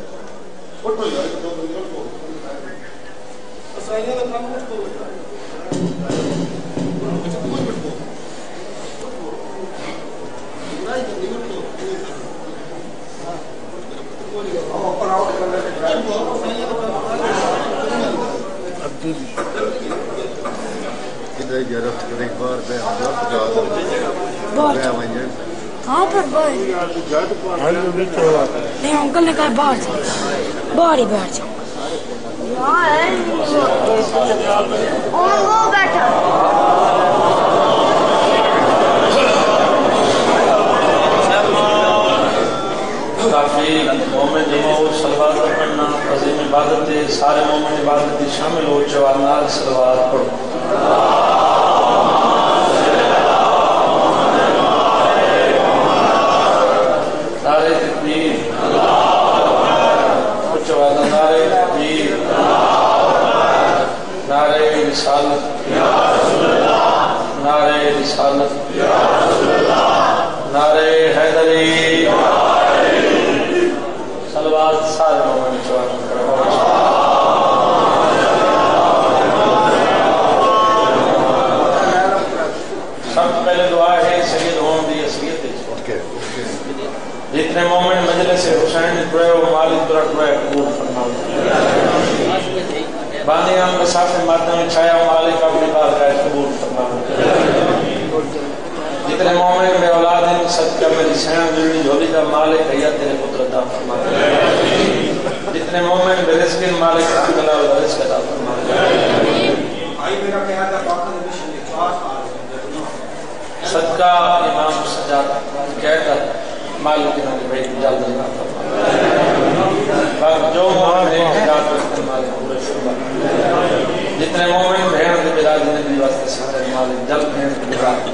ہاں پر نہیں انکل نے کہا باہر ہی باہر جاؤں وہ بیٹھا کافی مومن جمعو صلوات پڑھنا عظیم عبادت ہے سارے مومن عبادت شامل ہو جوانال صلوات پڑھو نعرہ تکبیر کچھ وعدہ نعرہ تکبیر نعرہ رسالت نعرہ رسالت نعرہ حیدری صلوات سارے مومن جوان سب پہلے دعا ہے سید ہون دی اصلیت جتنے مومن مجلس حسین پڑھے و مالک درہ پڑھے قبول فرمائے بانی ہم بصاف مادہ میں چھایا و مالک اپنی بارگاہ قبول فرمائے جتنے مومن میں اولاد ہیں صدقہ میری سینہ جلنی جھولی کا مالک حیات تیرے قدرتہ فرمائے جتنے مومن بے رزق مالک اکلا و رزق عطا فرمائے صدقہ امام سجاد کہتا مالک نے بھائی جلد باقی جو مومن احتجاج کرتے مالک پورے شعبہ جتنے مومن بہن کے براد نبی واسطے سارے مالک جلد بہن کے براد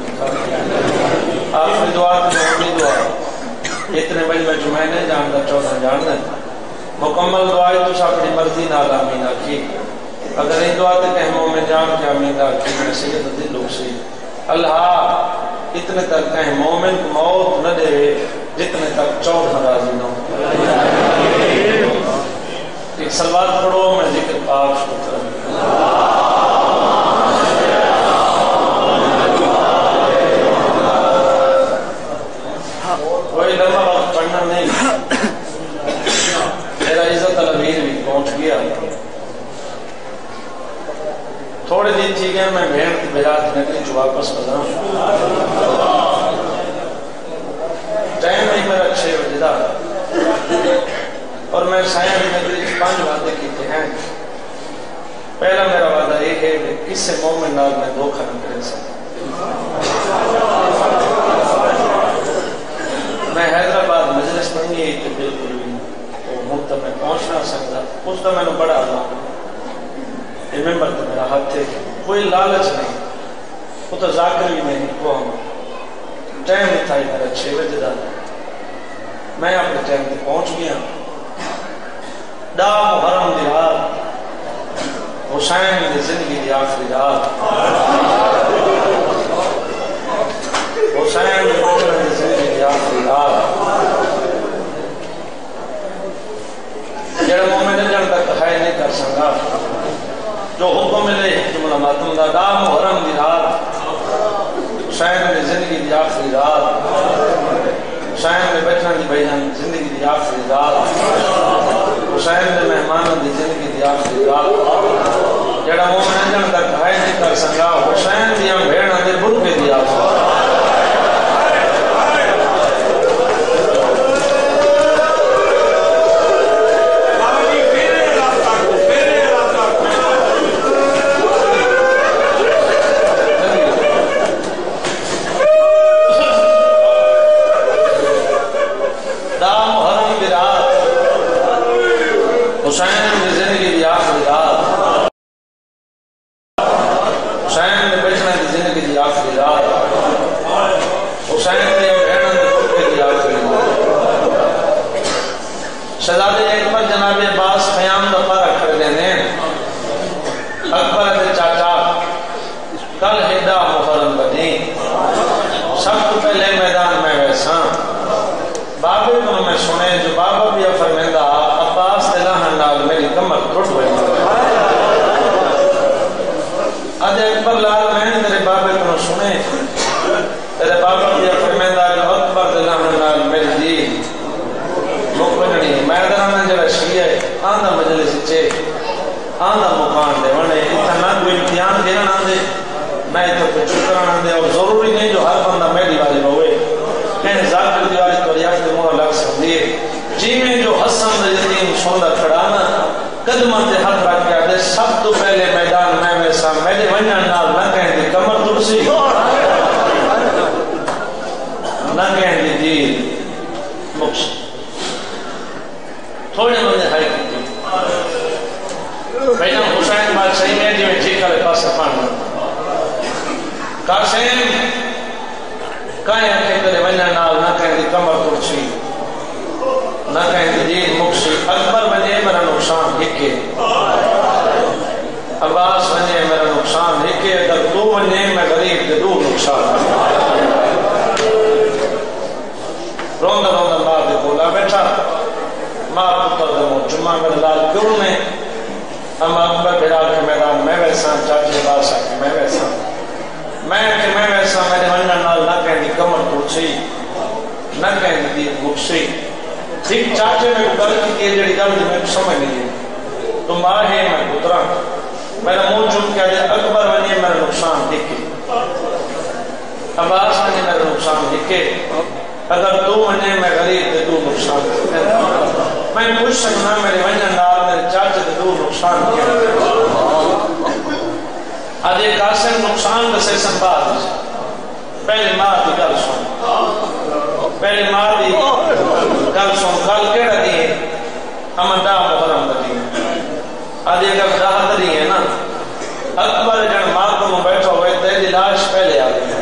آخری دعا کی دعا اتنے بجے میں جمعہ نہیں جانتا 14 جاننا مکمل دعائی تو اپنی مرضی نال آمین آکھی اگر این دعا تے کہیں مومن جان کے آمین آکھی میں سید دل لوگ سے اللہ اتنے تک کہیں مومن کو موت نہ دے جتنے تک 14 راضی نہ ہو ایک سلوات پڑھو میں ذکر پاک شروع کروں کوئی لمبا وقت پڑھنا نہیں میرا عزت الامیر بھی پہنچ گیا تھوڑے دن تھی گئے میں بہن کی بیات نکلی جو واپس بدھا ٹائم نہیں میرا 6 بجے دا اور میں سائن کی نکلی 5 وعدے کیتے ہیں پہلا میرا وعدہ یہ ہے کہ کس سے مومن نال میں دھوکہ نہ کرے سکتا میں حیدرآباد مجلس پڑھنی ہے کہ بالکل بھی وہ تک میں پہنچ نہ سکتا اس کا میں نے بڑا اللہ ریممبر تو میرا ہاتھ ہے کوئی لالچ نہیں وہ تو ذاکر بھی نہیں وہ ہم ٹائم نہیں تھا میرا 6 بجے دا میں اپنے ٹائم پہ پہنچ گیا دا محرم دی رات حسین دی زندگی دی آخری رات حسین دی زندگی دی آخری رات جڑا مومن جان تک خیر نہیں کر سکتا جو حکم ملے جملہ ماتم دا دا محرم دی رات حسین دی زندگی دی آخری رات حسین دی بچنا دی بھائیان زندگی دی آخری رات حسین دی مہمان دی زندگی دی آخری رات جڑا مومن جان تک خیر نہیں کر سکتا حسین دی ہم بھیڑا دی برکے دی آخری رات حسین کی زندگی دی آخری رات حسین نے بچنا کی زندگی دی آخری رات حسین نے بہنا دی خطبے دی آخری رات شہزاد اکبر جناب عباس قیام دا پارا کر دینے اکبر دے چاچا کل ہدہ محرم بنی سب تو پہلے میدان میں ویسا بابے کو میں سنے جو بابا بھی فرمیندہ عباس دلہن نال میری کمر ٹوٹ ہوئی آج اکبر لال میں نے تیرے بابے کو سنے تیرے بابا بھی فرمیندہ جو اکبر دلہن نال میری دی مکمنی میں درانہ جڑا شیعہ آندہ مجلس چے آندہ مکان دے ونے اتنا کوئی امتحان دینا نہ دے میں تو کچھ کرانا دے اور ضروری نہیں جو ہر بندہ میری واجب ہوئے میں ذات کی دیواری پر یاد مہر لگ سکتی ہے جی میں جو حسن یتیم سوندہ کھڑانا قدمہ تے ہاتھ رکھ کے دے سب تو پہلے میدان میں ویسا میرے ونجن نال نہ کہیں دی کمر ترسی نہ کہیں دی دیر مکس تھوڑے مندے ہائی کی بھائینا حسین بات صحیح ہے جو میں ٹھیک کرے پاس پانا قاسم کہیں کہ تیرے ونجن نال نہ کہیں دی کمر ترسی نہ کہیں دی دیر مکسی اکبر بنے میرا نقصان ہکے عباس بنے میرا نقصان ہکے اگر تو بنے میں غریب دے دو نقصان روندہ روندہ ماں دے بولا بیٹھا ماں پتر دے مو جمعہ میں لال کیوں میں ہم اکبر بھیڑا کے میدان میں ویسا چاچے باس آکے میں ویسا میں ویسا میرے ونجن نال نہ کہیں دی کمر ترسی نہ کہیں دی دیر مکسی ٹھیک چاچے میں گل کی جڑی گل میں سمجھ نہیں ہے تو ماں ہے میں پترا میرا منہ چپ کیا جائے اکبر بنی میرا نقصان دیکھے عباس بنی میرا نقصان دیکھے اگر تو بنے میں غریب دے دو نقصان میں پوچھ سکنا میرے ونجن نال میرے چاچے دے دو نقصان کیا آج ایک آسن نقصان دسے سنبھال پہلے ماں کی گل سن، پہلے ماں کی گل سن. گل کہڑا دی ہے؟ امندا محرم کا دین. آج اگر راحت نہیں ہے نا، اکبر جن ماتم بیٹھا ہوئے تیری لاش پہلے آ گئی.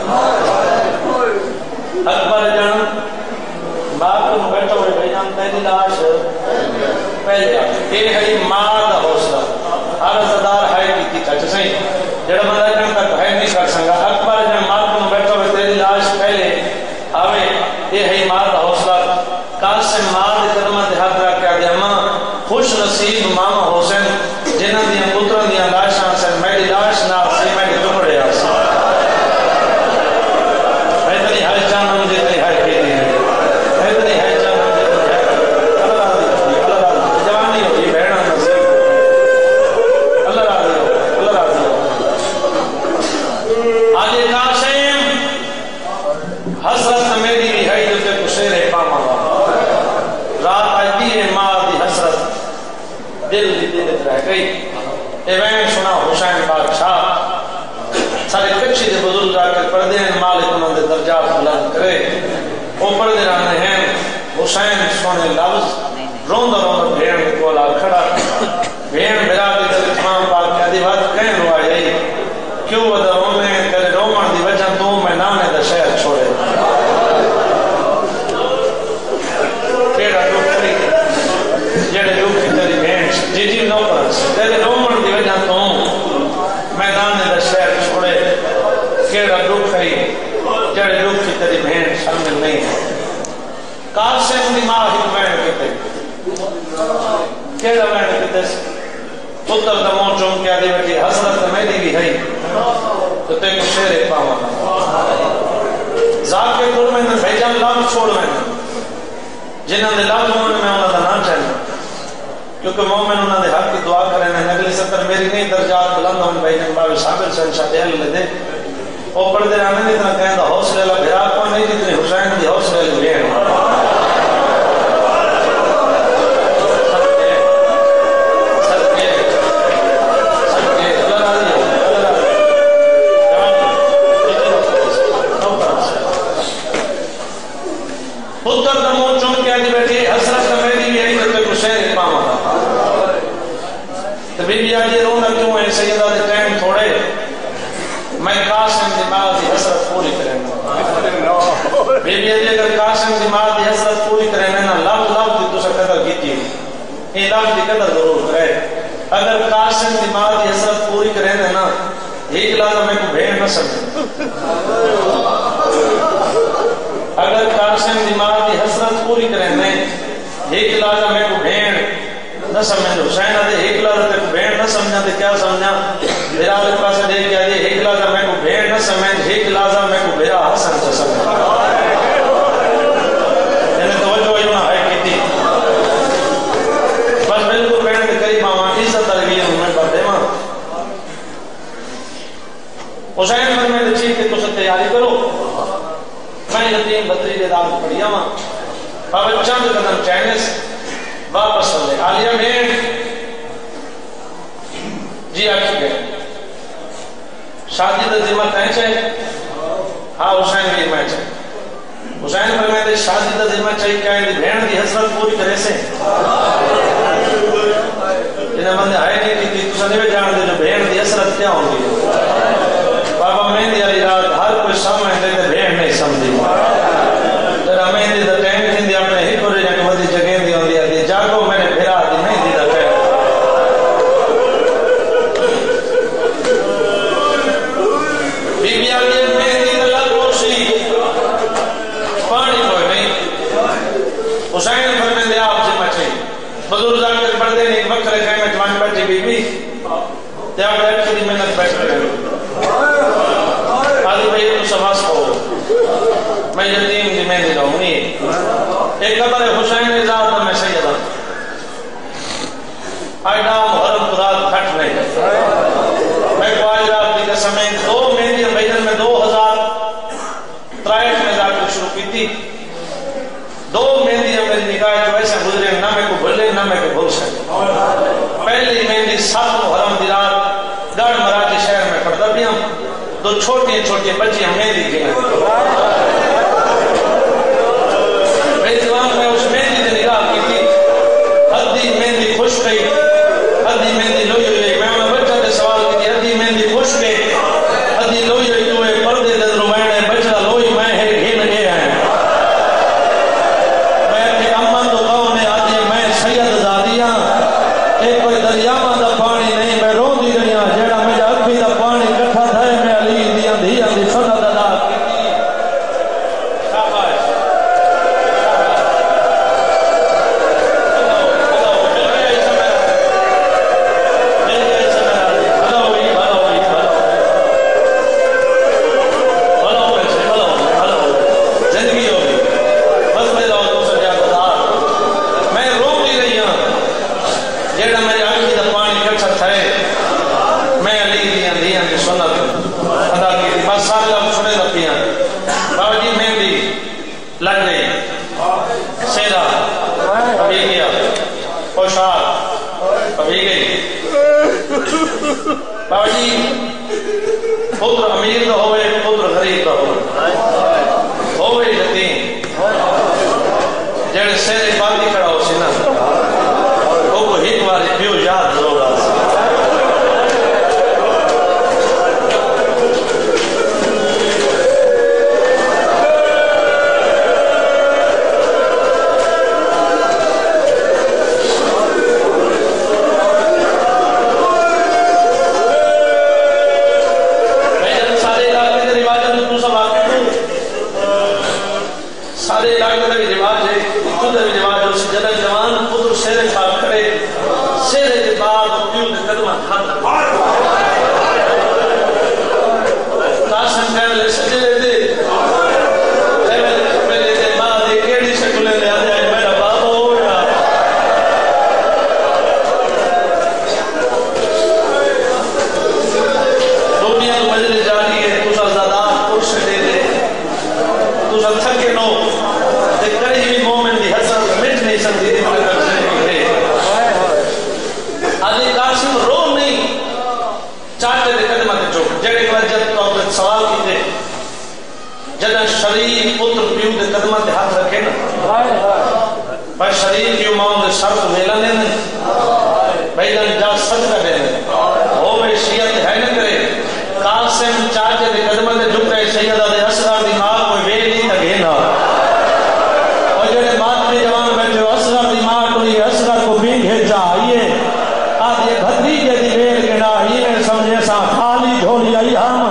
اکبر جن ماتم بیٹھا ہوئے بھائی جان تیری لاش پہلے آ گئی. یہ ہے ماں کا حوصلہ. عرضدار ہے کی کچھ صحیح جڑا بندہ جن تک ہے نہیں کر سکا. اکبر جن ماتم بیٹھا ہوئے تیری لاش پہلے آوے. یہ ہے ماں کا حوصلہ. قاسم ماں کے قدموں سے ہاتھ رکھ کے آدھے ماں خوش نصیب ماما حسین جنہاں دیاں پتراں دیاں لاشاں سن میری لاش نہ سی میرے ٹکڑے آ سی. اتنی ہر جانم جتنی ہر کھیتی ہے، اتنی ہر جانم جتنی ہے. اللہ راضی جوانی ہوئی بہنا نصیب. اللہ راضی ہو، اللہ راضی ہو. آج قاسم حسرت میری بھی ہے جو تے کشیر پاما رات آئی ہے ماں دی حسرت دل دی دلت رہ گئی. ایویں سنا حسین بادشاہ سارے کچھی دے بزرگ آ کے پڑھتے ہیں مالک انہوں نے درجات بلند کرے. وہ پڑھتے رہنے ہیں حسین سونے لفظ روندہ روندہ بھیڑ کے کولا کھڑا. بھیڑ برا کے دل تمام پاک کیا دی بات کہیں روا جائی کیوں ودا رونے تیرے رومن دی وجہ تو میں نانے دا شہر چھوڑے. کیڑا ڈوکری جڑے ڈوکری تیری بھیڑ جی جی نو پرس تیرے رومن دی وجہ تو میں نانے دا شہر چھوڑے. کیڑا ڈوکری جڑے ڈوکری تیری بھیڑ شامل نہیں ہے. قاسم دی ماں ہی بہن کتے کیڑا بہن کتے پتر دا مون چون کیا دی بیٹی حسرت میری بھی ہے تو تے کو شیر پاواں. ذاکر دور میں نے بھیجا لفظ چھوڑ میں جنہاں دے لفظ ہونے میں انہاں دا نام چاہیے کیونکہ مومن انہاں دے حق کی دعا کریں ہیں. اگلی سطر میری نہیں درجات بلند ہونے بھائی جن باب شابر سے انشاء دہل لے دے. وہ پڑھ دے رہنے نہیں اتنا کہیں دا حوصلے اللہ بھیرا کون نہیں جتنے حسین دی حوصلے اللہ بھیڑ. پتر دمون چون کیا دی بیٹھی حسرت میری بھی ہے تو کو شہر پاواں. تو بی بی آجی رونا کیوں ہے سیدہ دے ٹائم تھوڑے میں قاسم دی ماں دی حسرت پوری کریں. بی بی آجی اگر قاسم دی ماں دی حسرت پوری کریں نا لفظ دی تو سا قدر کیتی یہ لفظ دی قدر ضرور کرے. اگر قاسم دی ماں دی حسرت پوری کریں نا ایک لازم میں کو بھیڑ نہ سمجھے. اگر قاسم دی ماں دی حسرت پوری کریں نے ایک لازم میں کو بھیڑ نہ سمجھو. حسین آدھے ایک لازم میں کو بھیڑ نہ سمجھا تو کیا سمجھا میرا آدھے پاس دیکھ کے آدھے ایک لازم میں کو بھیڑ نہ سمجھ ایک لازم میں کو میرا حسن سے سمجھا. یعنی توجہ ہی نہ ہے کیتی بس بالکل بہن کے قریب آواں عزت تربیت میں کر دے ماں. حسین پر میں چیز کے تو تیاری کرو. میں یتیم بطری دے دار پڑھیا ماں بابا چند قدم چینس واپس ہو لے آلیا میں جی آکھی گئے شادی دا ذمہ کہیں چاہے ہاں حسین بھی میں چاہے. حسین پر میں دے شادی دا ذمہ چاہیے کہیں دی بھین دی حسرت پوری کرے سے جنہیں بندے آئے نہیں کی تو سنوے جان دے جو بھین دی حسرت کیا ہوں گی. بابا مہندی علی رات ہر کوئی سمجھ لیتے بھین نہیں سمجھی. جرا مہندی دا ٹائم تھی دی اپنے ہی کو رہنے کو دی جگہ دی ہوں دی جاگو میں نے بھیرا دی مہندی دا ٹائم. بی بی آگے مہندی دا لگو سی پانی کوئی نہیں. حسین پر میں دے آپ سے مچھے بزرگ آگے پڑھ دے ایک وقت رکھے میں جوان بیٹھی بی بی تے آپ رکھی دی محنت بیٹھ کر آدھی بھائی تو سماس کو میں یتیم دی میں دے رہوں گی. ایک قدر حسین ازاد میں سیدہ آئی ڈام محرم قرآن کھٹ نہیں میں کو آئی رات دی قسمیں 2 مہندی بیجن میں 2003 میں جا کر شروع کی تھی. 2 مہندی میری نگاہ جو ایسے گزرے نہ میں کو بھلے نہ میں کو بھول سکے. پہلی مہندی 7 محرم دی رات گڑھ مراٹھی شہر میں پڑھتا بھی ہم تو چھوٹی چھوٹی بچی مہندی کے میرے دماغ میں اس مہندی سے نگاہ کی تھی ادھی مہندی خوش گئی ادھی مہندی لوئی ہوئی میں انہیں بچہ سے سوال کی تھی ادھی مہندی خوش گئی ادھی لوئی ہوئی تو پردے دل روائنے بچہ لوئی میں ہے گھن گئے ہیں میں کہ امن تو کہوں نے آجی میں سید زادیاں ایک کوئی دریاما دا پانی نہیں میں رو دی گئیاں جیڑا میرا اکھی دا پانی کٹھا تھے میں علی دیاں دھیاں دی صدد ادا کی بابا جی پتر امیر کا ہوئے پتر غریب کا ہوئے یتیم جڑے سہرے باندھی کھڑا ہو سی نا وہ ایک بار پیو یاد ضرور آ سی شریف پتر پیو دے قدمہ تے ہاتھ رکھے نا پر شریف کیوں ماں دے شرط ملنے نے بھائیدن جا صدقہ دے وہ بے شیعت ہے نہ کرے قاسم چاچے دے قدمہ تے جھک رہے سیدہ دے اصغر دی ماں کوئی ویل نہیں تھا گھینا اور جنہیں بات میں جوان بیٹھے اصغر دی ماں کو یہ اصغر کو بھی بھیجا آئیے آج یہ بھتیجے دی ویل کے نا ہی میں سمجھے سا خالی جھولی آئی ہم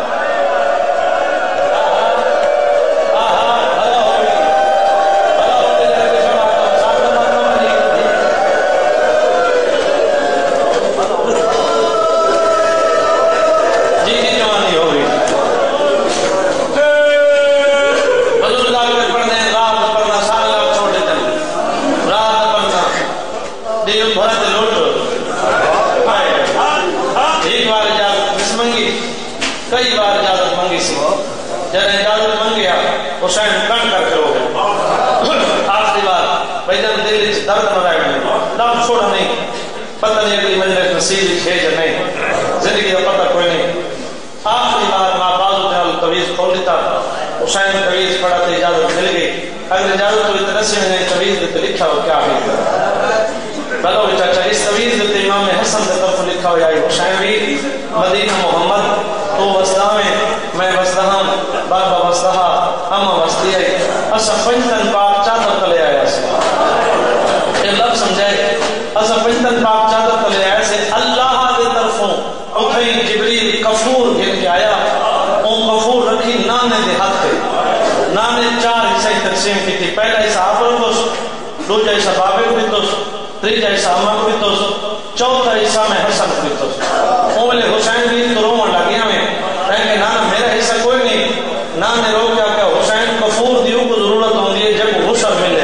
پتہ نہیں اگلی مجلس نصیب ہے یا نہیں زندگی کا پتہ کوئی نہیں آخری بار ماں بازو نے تویز کھول لیتا حسین تویز پڑھا تو اجازت مل گئی اگر اجازت ہوئی تو رسی میں تویز دیتے لکھا ہو کیا بھی بلو چاچا اس تویز دیتے امام حسن کے طرف لکھا ہو یا حسین بھی مدینہ محمد تو وسطہ میں وسطہ ہم بابا وسطہ اما وسطی ہے اسا پنجتن پاک چادر تلے آیا سے یہ لفظ سمجھائے اسا پنجتن پاک چادر تلے آیا سے اللہ کے طرفوں اتھائی جبریل کفور گھن کے آیا اون کفور رکھی نانے دے ہاتھ پہ نانے چار حصے تقسیم کی تھی پہلا حصہ آپ رکھوس دوجا حصہ بابے کو بیتوس تریجا حصہ اما کو بیتوس چوتھا حصہ میں حسن کو بیتوس اولے حسین بھی تو رومن لگیا میں کہ نانا میرا حصہ کوئی نہیں نانے رو کیا کہ حسین کفور دیوں کو ضرورت ہوندی ہے جب غسل ملے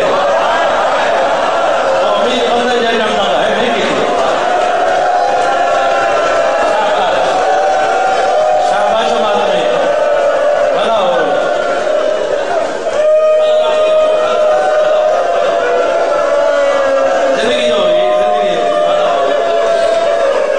تو اپنی بندہ جائے جانتا ہے نہیں کہ شاہباش بات نہیں بھلا ہو زندگی ہوگی زندگی ہوگی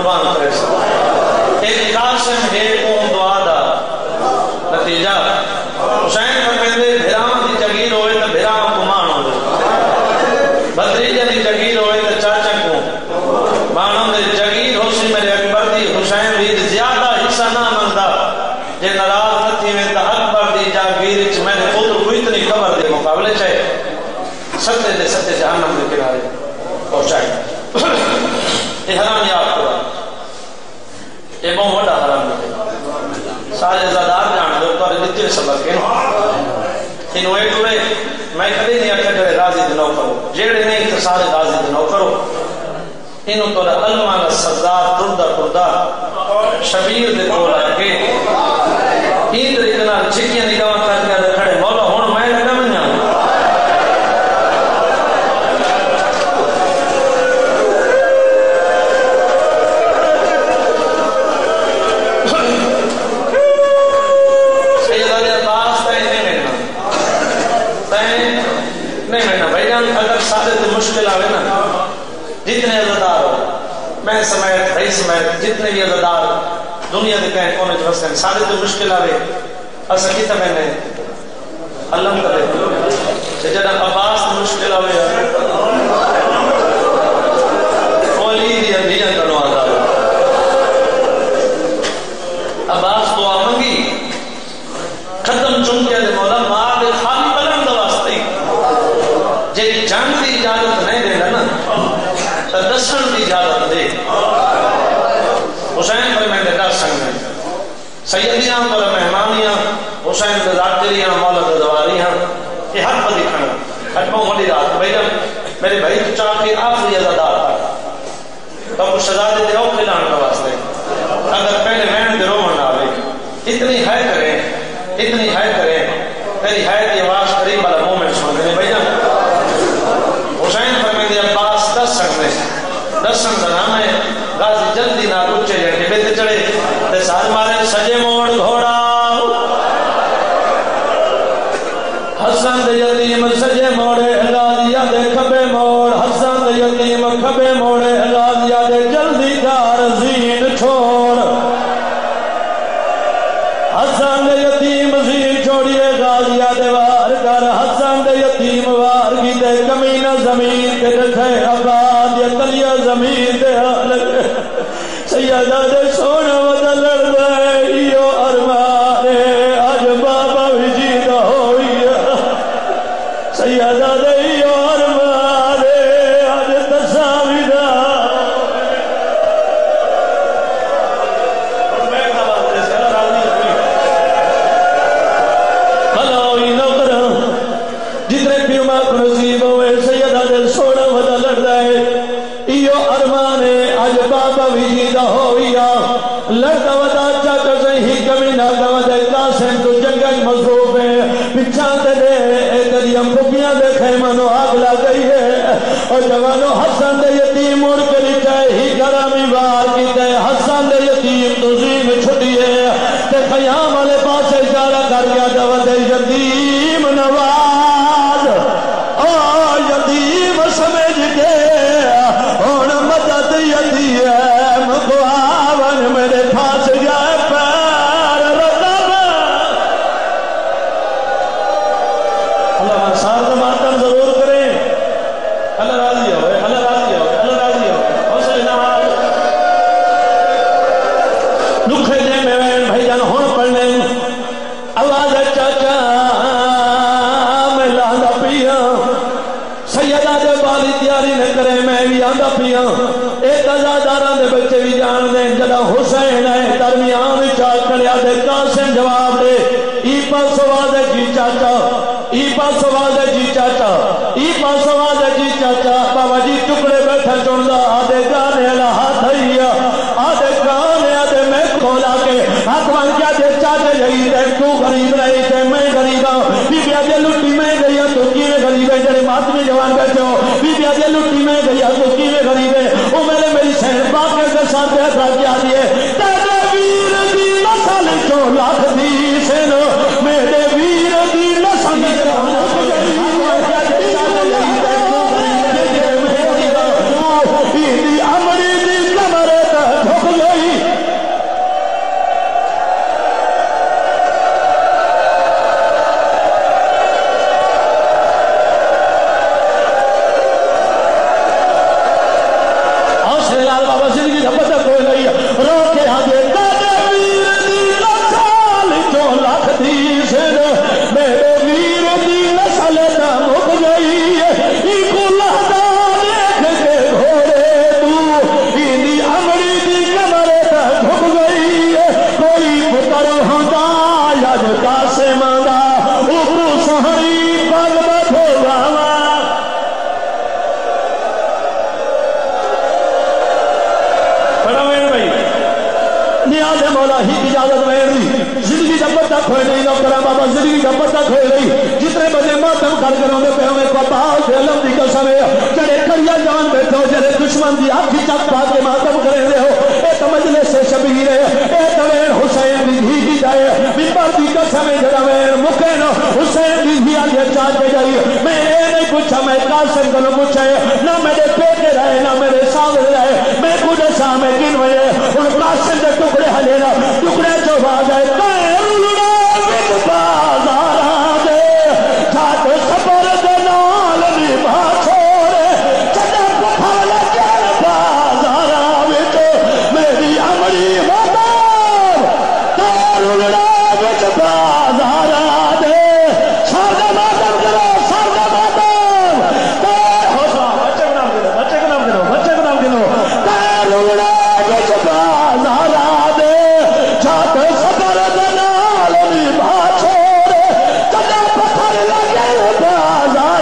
قربان کرے ایک قاسم ہے اون دعا دا نتیجہ حسین فرمیندے بھراواں دی جگیر ہوئے تے بھراواں کو مان ہوئے بھتریجے دی جگیر ہوئے تے چاچا کو مان دے جگیر ہو سی میرے اکبر دی حسین بھی زیادہ حصہ نہ مندا جے ناراض نہ تھی میں تے اکبر دی جاگیر وچ میں نے خود کو اتنی خبر دے مقابلے چاہے ستے دے ستے جہنم دے کنارے پہنچائے یہ حرام یاد کرو یہ بہت بڑا حرام ہے سارے زادار جان دو تو دیتے سبق ہے انہوں ایک ہوئے میں کبھی نہیں آکھا جڑے راضی دنوں کرو جیڑے نہیں تو سارے راضی دنوں کرو انہوں تو علمہ کا سردار ٹردہ ٹردہ شبیر دے کولا کے این طریقے نال چھکیاں نگاہ کر کے کھڑے مولا ہن میں لگا میں آؤں مشکل آئے نا جتنے عزدار ہو میں سمیت بھائی سمیت جتنے بھی عزدار دنیا دے کہیں کونے جو رستے ہیں سارے تو مشکل آئے اسا کی تا میں نے علم کرے جدہ عباس تو مشکل آئے کولی دی اندیاں کنو آدھار عباس دعا منگی ختم چونکہ دے مولا ماں دے خالی بلند واسطے جے جان دی اجازت نہیں دے نا تو دسن دی اجازت دے حسین پر میں نے دس سنگے سیدیاں پر مہمانیاں حسین پر ذاتریاں مولد دواریاں یہ حق پر دکھنا حق پر ہولی رات بھائی میرے بھائی تو چاہ کے آخری عزادار تھا تو کچھ شہزادے دے اوکھے لان کا واسطے اگر پہلے میں دے رومن آوے اتنی ہے کریں تیری ہے کی آواز قریب والا مومنٹ سن دے بھائی حسین فرمیندے عباس دس سن نام ہے غازی جلدی نہ اچھے جڑے بیت چڑھے تے سار مارے سجے موڑ گھوڑا حسن دے یتیم سجے موڑے غازیہ دے کھبے موڑ حسن دے یتیم کھبے موڑے غازیہ دے جلدی دار زین چھوڑ حسن دے یتیم زین چھوڑیے غازیہ دے وار کر حسن دے یتیم وار کی دے کمینہ زمین کے رکھے آباد یا تلیہ زمین دے حالک سیدہ دے سونا بدل دے ایو ارمانے آج بابا بھی جیدہ ہوئی سیدہ دے ایو ارمانے آج تصاویدہ جتنے پیوما نصیب ہوئے سیدہ دے سونا بدل دے ایو ارمانے آج بابا بھی جیدہ ہویا لڑکا ودا چاکر سے ہی کمی ناکا ودا قاسم تو جنگل مضروب ہے پچھاتے دے دریم پھوپیاں دے خیمانو آگ لگئی ہے اور جوانو حسن دے یتیم اڑ کے لکھائے ہی گرامی بار کی تے حسن دے یتیم تو زیم چھٹی ہے تے خیام والے پاس اشارہ کر گیا دو دے یتیم نواز او یتیم سمجھ کے اور مدد یتیم کو آون میرے پاس جائے پیر رضب اللہ سار دماتن ضرور کریں اللہ راضی ہوئے اللہ راضی ہوئے اللہ راضی ہوئے حوصلے نواز دکھے دے میں بھائی جان ہون پڑھنے آواز چاچا میں لاندہ پیا سیدہ دے بالی تیاری نہ کرے میں بھی آندہ پیا ایک ازادارہ دے بچے بھی جان دیں جدا حسین ہے درمیان چاہ کڑیا دے قاسم جواب دے ای پاس سوازے جی چاچا ای پاس سوازے جی چاچا ای پاس سوازے جی چاچا بابا جی ٹکڑے بیٹھا چوندہ آدھے گانے لہا دھئیا آدھے گانے آدھے میں کھولا کے ہاتھ وان کیا دے چاچے جائی دے تو غریب رہی تھے میں غریبا بی بی آدھے لٹی میں گیا تو کی میں غریب ہے جڑے مات میں جوان بیٹھے ہو بی بی آدھے لٹی میں گیا تو کی میں غریب ہے او میں نے میری سہن باپ کے ساتھ بیٹھا کیا دیئے تیرے ویر دی نسل چو لاکھ دی سن میرے ویر دی نسل چو امری دی کمرے بڑا وین بھائی نیاز مولا ہی اجازت وین دی زندگی جب تک ہوئے نہیں نو کرا بابا زندگی جب تک ہوئے نہیں جتنے بجے ماتم کر کروں دے پہ ہمیں کو باہر سے علم دی قسم ہے جڑے کڑیا جان بیٹھو جڑے دشمن دی آنکھ چک پا کے ماتم کرے رہے ہو اے تو مجلس سے شبیر ہے اے تو وین حسین دی ہی کی جائے ممبر دی قسم ہے جڑا وین مکین حسین دی ہی آگے چاہ کے جائی میں اے نہیں پوچھا میں قاسم کو پوچھا نہ میرے پیٹے رہے نہ میرے سامنے رہے میں خود سامنے گن ہوئے ان قاسم کے ٹکڑے ہلینا ٹکڑے جو باجائے بازار دے جھاٹ سفر دے نال نبھا چھوڑے چڑا پتھر لگے بازار وچ میری امری مدار تارڑا وچ بازار دے سارا ماتم کرو سارا ماتم بچے کا نام گنو تارڑا وچ بازار دے جھاٹ سفر دے نال نبھا چھوڑے چڑا پتھر لگے بازار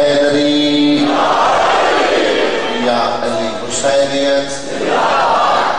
حسینیت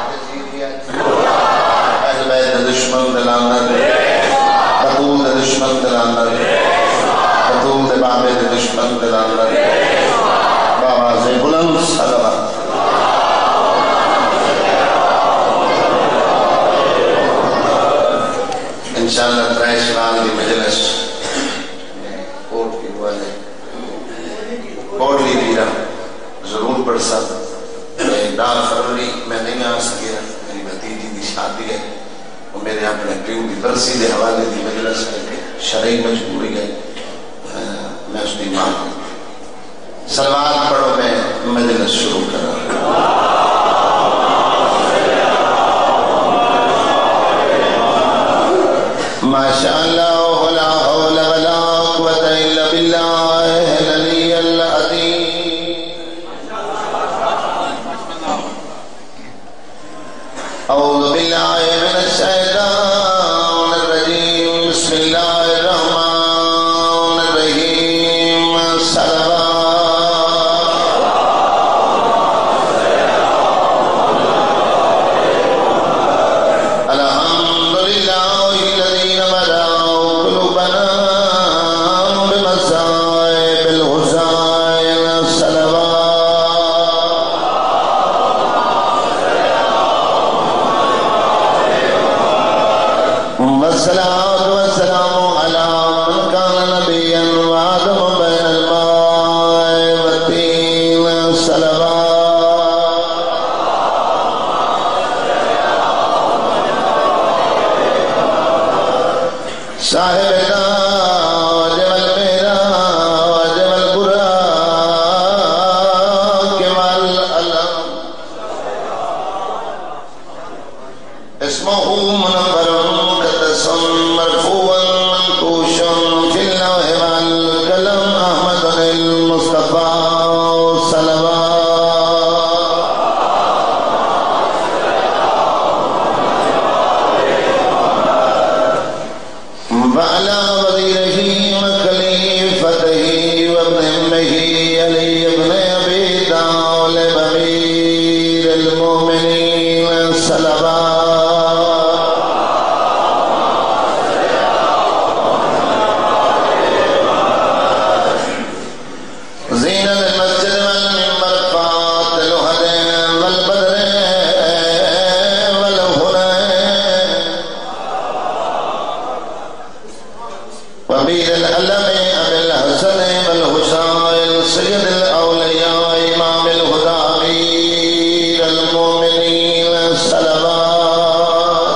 انشاءاللہ ترائے شوال دی مجلس کوٹ کی والے کوٹلی دیرہ ضرور پڑھ سکتا 10 فروری میں نہیں آ سکیا، میری بھتیجی دی شادی ہے، اور میرے اپنے پیو کی برسی دے حوالے دی مجلس ہے، شرعی مجبوری ہے، میں اس دی ماں سلوات پڑھو، میں مجلس شروع کر رہا ہوں۔ ماشاءاللہ لا حول ولا قوت الا باللہ العلی العظیم۔ اعوذ باللہ من الشیطان الرجیم، بسم اللہ الرحمن الرحیم، صلوات والصلاة والسلام على من كان نبيا وآدم بين الماء والطين، صلوات صاحبنا واجب الميرا واجب البراق والألم، اسمه منور مرفوعا منقوشا في اللوح والقلم، احمد المصطفى، صلوات وعلى وزيره وخليفته وابن امه علي بن ابي طالب امير المؤمنين، صلوات وبير الألم أبي الحسن والحسين سيد الأولياء إمام الهدى أمير المؤمنين، صلوات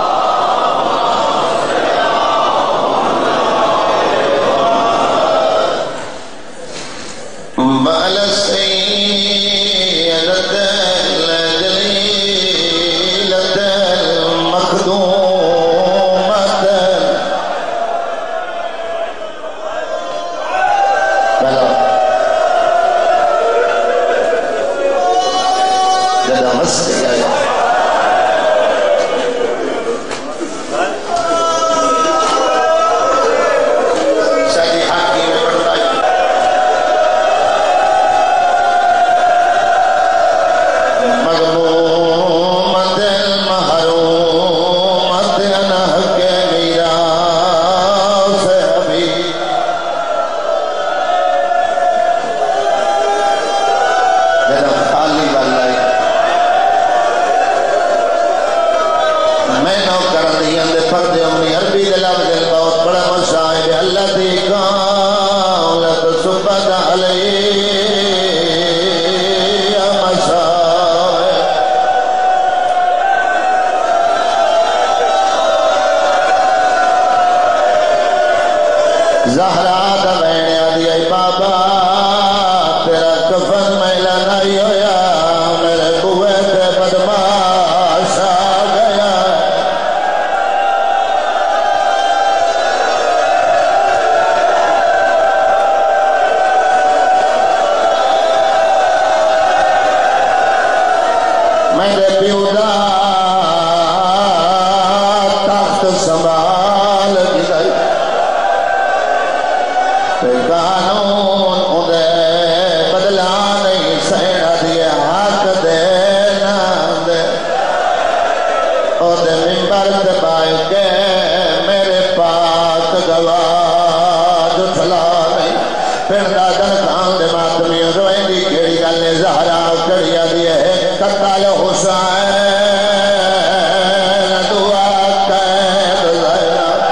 وعلى السيدة الجليلة المخدومة زہرا دبینے دیا بابا تیرا کفن میلا نہیں ہویا، میرے بوئے تے بدماش آ گیا، میرے پیو دا تخت سنبھال گئی، قانون انہیں بدلا نہیں سہنا دیا، حق دے نہ دے، اور دے ممبر دبائے کے میرے پاک گواہ جو تھلا نہیں، پھر دادن خان دے ماتمی روئیں دی کھڑی گلے زہرا کڑیا دیئے قتل حسین دعا قید زینب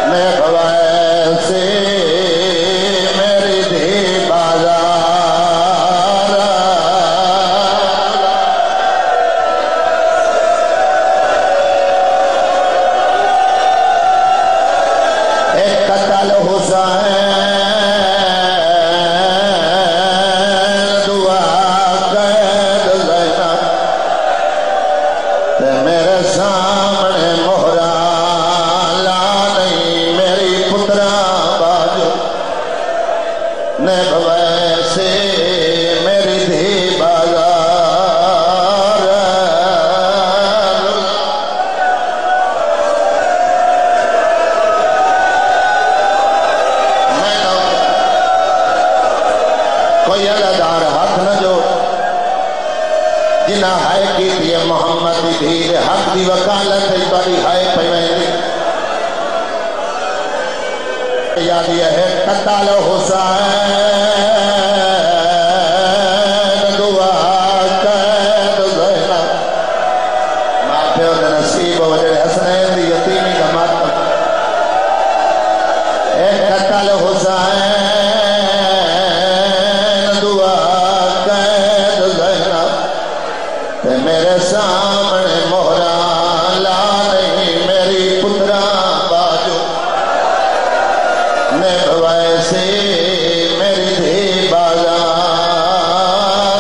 ویسے میری دھی بازار ایک قتل حسین دعا قید زینب تے میرے سامنے مہرا لا نہیں میری پترا باجو نے ویسے میری دھی بازار میں کوئی ادادار ہاتھ نہ جو جنہ ہائے کی دیئے محمد دی دھیر حق دی وکالت ہے بڑی ہائے پیویں یاد یہ ہے قتل حسین دعا قید زینب ماں پیو دے نصیب وجہ حسنین دی یتیمی کا ماتم اے قتل حسین دعا قید زینب تے میرے سامنے مہرا لا نہیں میری پترا باجو نے ویسے میری دھی بازار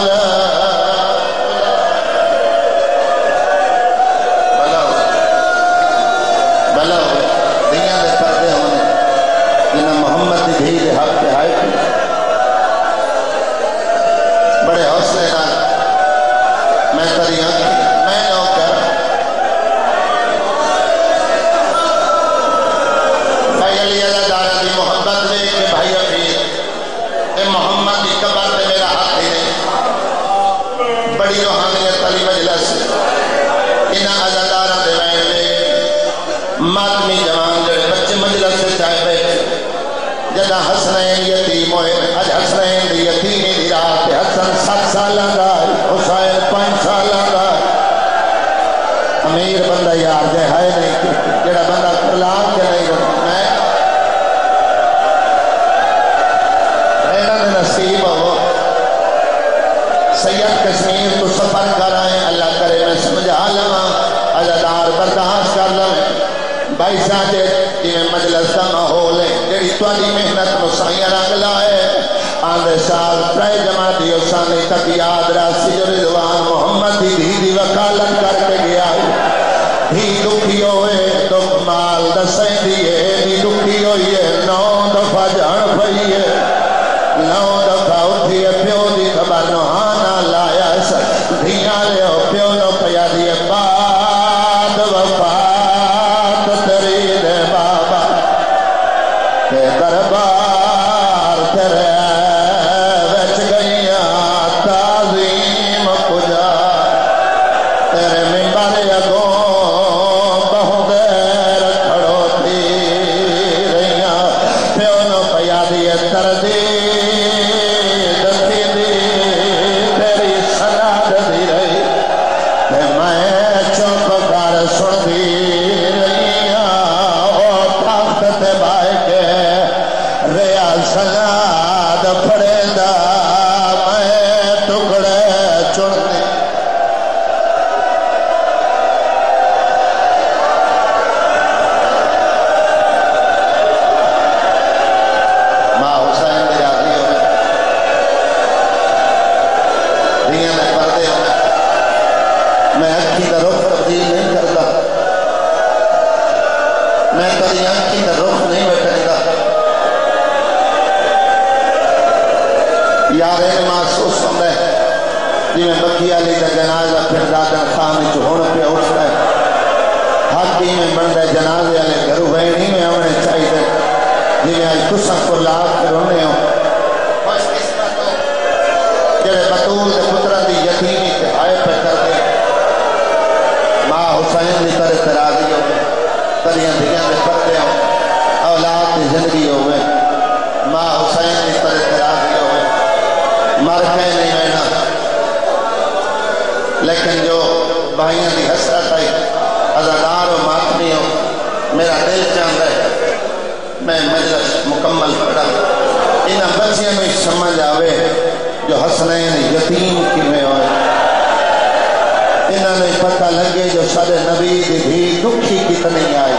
بلا دیاں دے پردے ہونے جنہ محمد دی دھی دے حق کے ہائے کی بڑے حوصلے نال میں تری آنکھی میں نو کر بھائی علی ادادارہ دی محبت لے کے بھائی ابھی اے محمد دی قبر تے میرا ہاتھ ہی نہیں بڑی روحانیت علی مجلس انہاں ادادارہ دے وین لے ماتمی جوان جڑے بچے مجلس سے چاہے بیٹھے جدہ حسنین یتیم ہوئے اج حسنین دی یتیمی دی رات حسن 7 سالہ دا حسین 5 سالہ دا امیر بندہ یار دے ہائے نہیں جڑا بندہ کرلان کے نہیں میں نصیب ہو سید کشمیر تو سفر کر آئیں اللہ کرے میں سمجھا لما عزدار برداشت کر لما بھائی ساجے جنہیں مجلس کا ماحول ہے جڑی توالی محنت مسائیاں رنگ لائے آندھے سال پرائے جماعتی اسانی تک یاد راسی جو رضوان محمد دی دی وکالت کر کے گیا دھی دکھی ہوئے دکھ مال دسیں دیئے دی دکھی ہوئے 9 دفعہ جان پئیے 9 دفعہ اٹھیے پیو دی خبر نوہانا لایا دھیاں لے ہو پیو نو پیا دیئے بعد وفات تری دے بابا تے دربار تیرے وچ گئیاں تعظیم پجا تیرے ممبر اگوں بہو دیر کھڑو تھی رہیاں پیو نو پیا دیئے تردی سلاد پڑے دا میں ٹکڑے چڑھنے ماں حسین دی راضی ہوئے دیاں میں پردے ہوئے میں اکھی دا رخ تبدیل نہیں کرتا میں تری اکھی دا رخ نہیں بیٹھے گا یار ایک محسوس ہوندے جی میں بکی علی دا جنازہ پھر دادن خانی چوہن پہ اٹھتا ہے حقی میں بندے جنازے علی گھرو بینی میں ہونے چاہیے جی میں آج کسن کو لاکھ کر ہونے ہوں خوش قسمت ہو جڑے بطول دے پترہ دی یتیمی کے آئے پہ کر دے ماں حسین دی طرح تراضی ہوئے تریاں دیاں دے پردے ہوں اولاد دی زندگی ہوئے ماں حسین دی طرح تراضی ہوئے مر کے نہیں رہنا لیکن جو بھائیوں کی حسرت آئی عزادار و ماتمی ہو میرا دل چاہتا ہے میں مجلس مکمل پڑھا انہاں بچیاں میں سمجھ آوے جو حسنین یتیم کی میں ہوئے انہاں نے پتہ لگے جو سارے نبی دی بھی دکھی کتنی آئی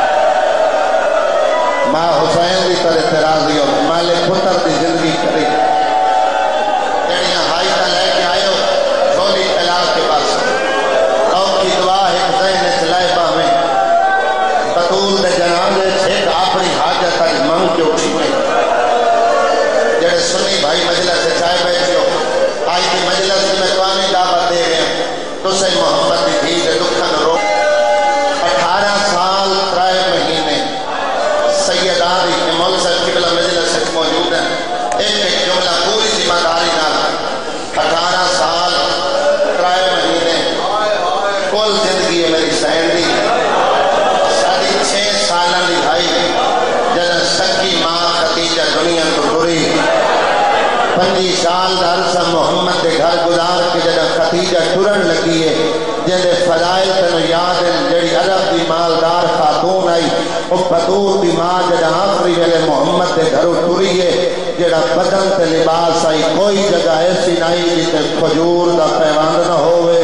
ماں حسین دی طرح ترازی ہو مالک پتر دی زندگی کری تیڑیاں ہائی تا لے کے آئے ہو سولی طلاق کے پاس روح کی دعا ہے حسین چلائے باہمیں بطول دے جنازے چھیک اپنی حاجت آئی منگ کے اٹھی میں جڑے سنی بھائی مجلس سے چائے بیٹھے ہو آئی کی مجلس میں توانی دعوت دے رہے ہیں تو سے محمد دی بھی دے دکھن رو 18 سال 3 مہینے سیداری کے مول صاحب قبلہ مجلس سے موجود ہیں ایک جملہ پوری ذمہ داری نہ 18 سال 3 مہینے کل زندگی ہے میری سینڈی ساڑھی 6 سالہ لکھائی جنہاں سکی ماں خدیجہ دنیا کو ٹری 25 سال عرصہ محمد دے گھر گزار کے جنہاں خدیجہ ٹرن لگی ہے جنہے فضائل تنو یاد ہیں جڑی عرب دی مالدار خاتون آئی وہ بدور دی ماں جنہاں آخری ویلے محمد دے گھرو ٹری ہے جڑا بدن تے لباس آئی کوئی جگہ ایسی نہیں جیتے کھجور دا پیوان نہ ہوئے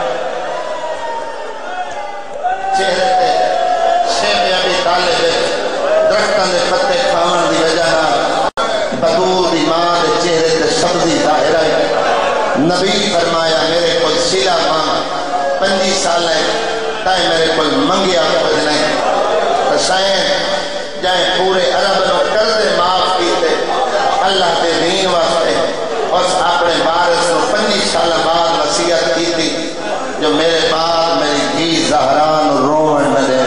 چہرے تے شیب ابی طالب درختان دے پتے کھاون دی وجہ بدور دی ماں دے چہرے تے سبزی ظاہر ہے نبی فرمایا میرے کو سلا ماں 25 سال ہے تائیں میرے کو منگیا کچھ نہیں حسین جائیں پورے عرب نو قرض معاف کیتے اللہ دے دین واسطے اس اپنے بارس نو 25 سال بعد وصیت کی تھی جو میرے بعد میری دھی زہران رومن نہ دے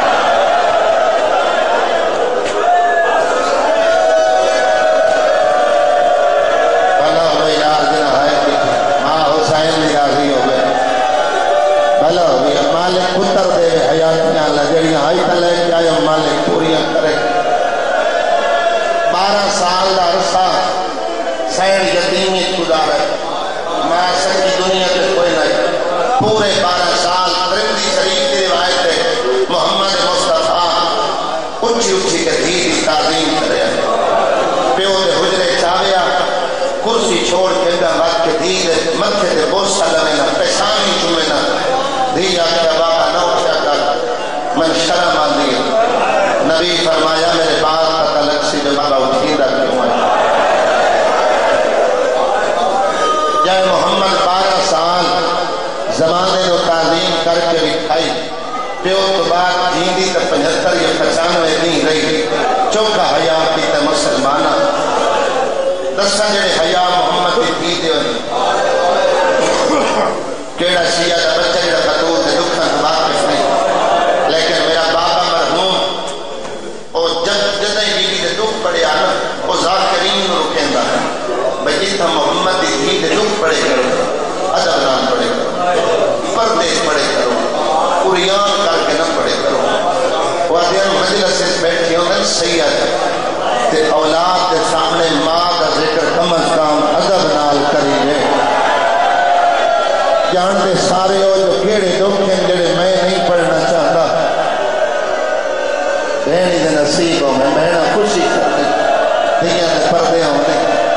بھلا ہوئے یار جنہ ہے ماں حسین بھی راضی ہو گئے بھلا ہوئے مالک پتر دے حیاتیاں لجڑیاں آئی تا لے کے آئے مالک پوریاں کرے 12 سال دا عرصہ سین یتیمی گزارا ماں سکی دنیا کے کوئی نہیں پورے 12 سال ترمذی شریف کی روایت ہے محمد مصطفیٰ اچھی اچھی کے دھی دی تعظیم کرے پیو دے حجرے چاویا کرسی چھوڑ کے دا وقت کے دھی دے مدھے دے بوسا لمینا پیشانی چومینا دھی آکھا بابا نہ اٹھا کر من شرم آندی نبی فرمایا میرے بات پتہ لگ سی جو بابا اٹھی دا کیوں ہے جائے محمد 12 سال زمانے نو تعلیم کر کے لکھائی پیو تو بات جیندی تا 75 یا 95 نہیں رہی چوکا حیاء کی تا مسلمانہ دسا جڑے حیاء محمد کی تھی دے کیڑا شیعہ دا بچہ جڑا بطور دے دکھن واقف نہیں لیکن میرا بابا مرحوم اور جدائی بی بی دے دکھ پڑے آنا وہ ذاکرین رکھیں دا بھئی تھا محمد دی تھی دے دکھ پڑے کرو ادبران پڑے کرو پردے پڑے کرو قریان کر کے نہ پڑے کرو وادیان مجلس سے بیٹھے ہونے سید تے اولاد دے سامنے ماں کا ذکر کم از کم ادب نال کری ہے جانتے سارے ہو جو کیڑے دکھیں جڑے میں نہیں پڑھنا چاہتا بہنی دے نصیب ہو میں بہنہ خوشی کرنے دیاں دے پردے ہونے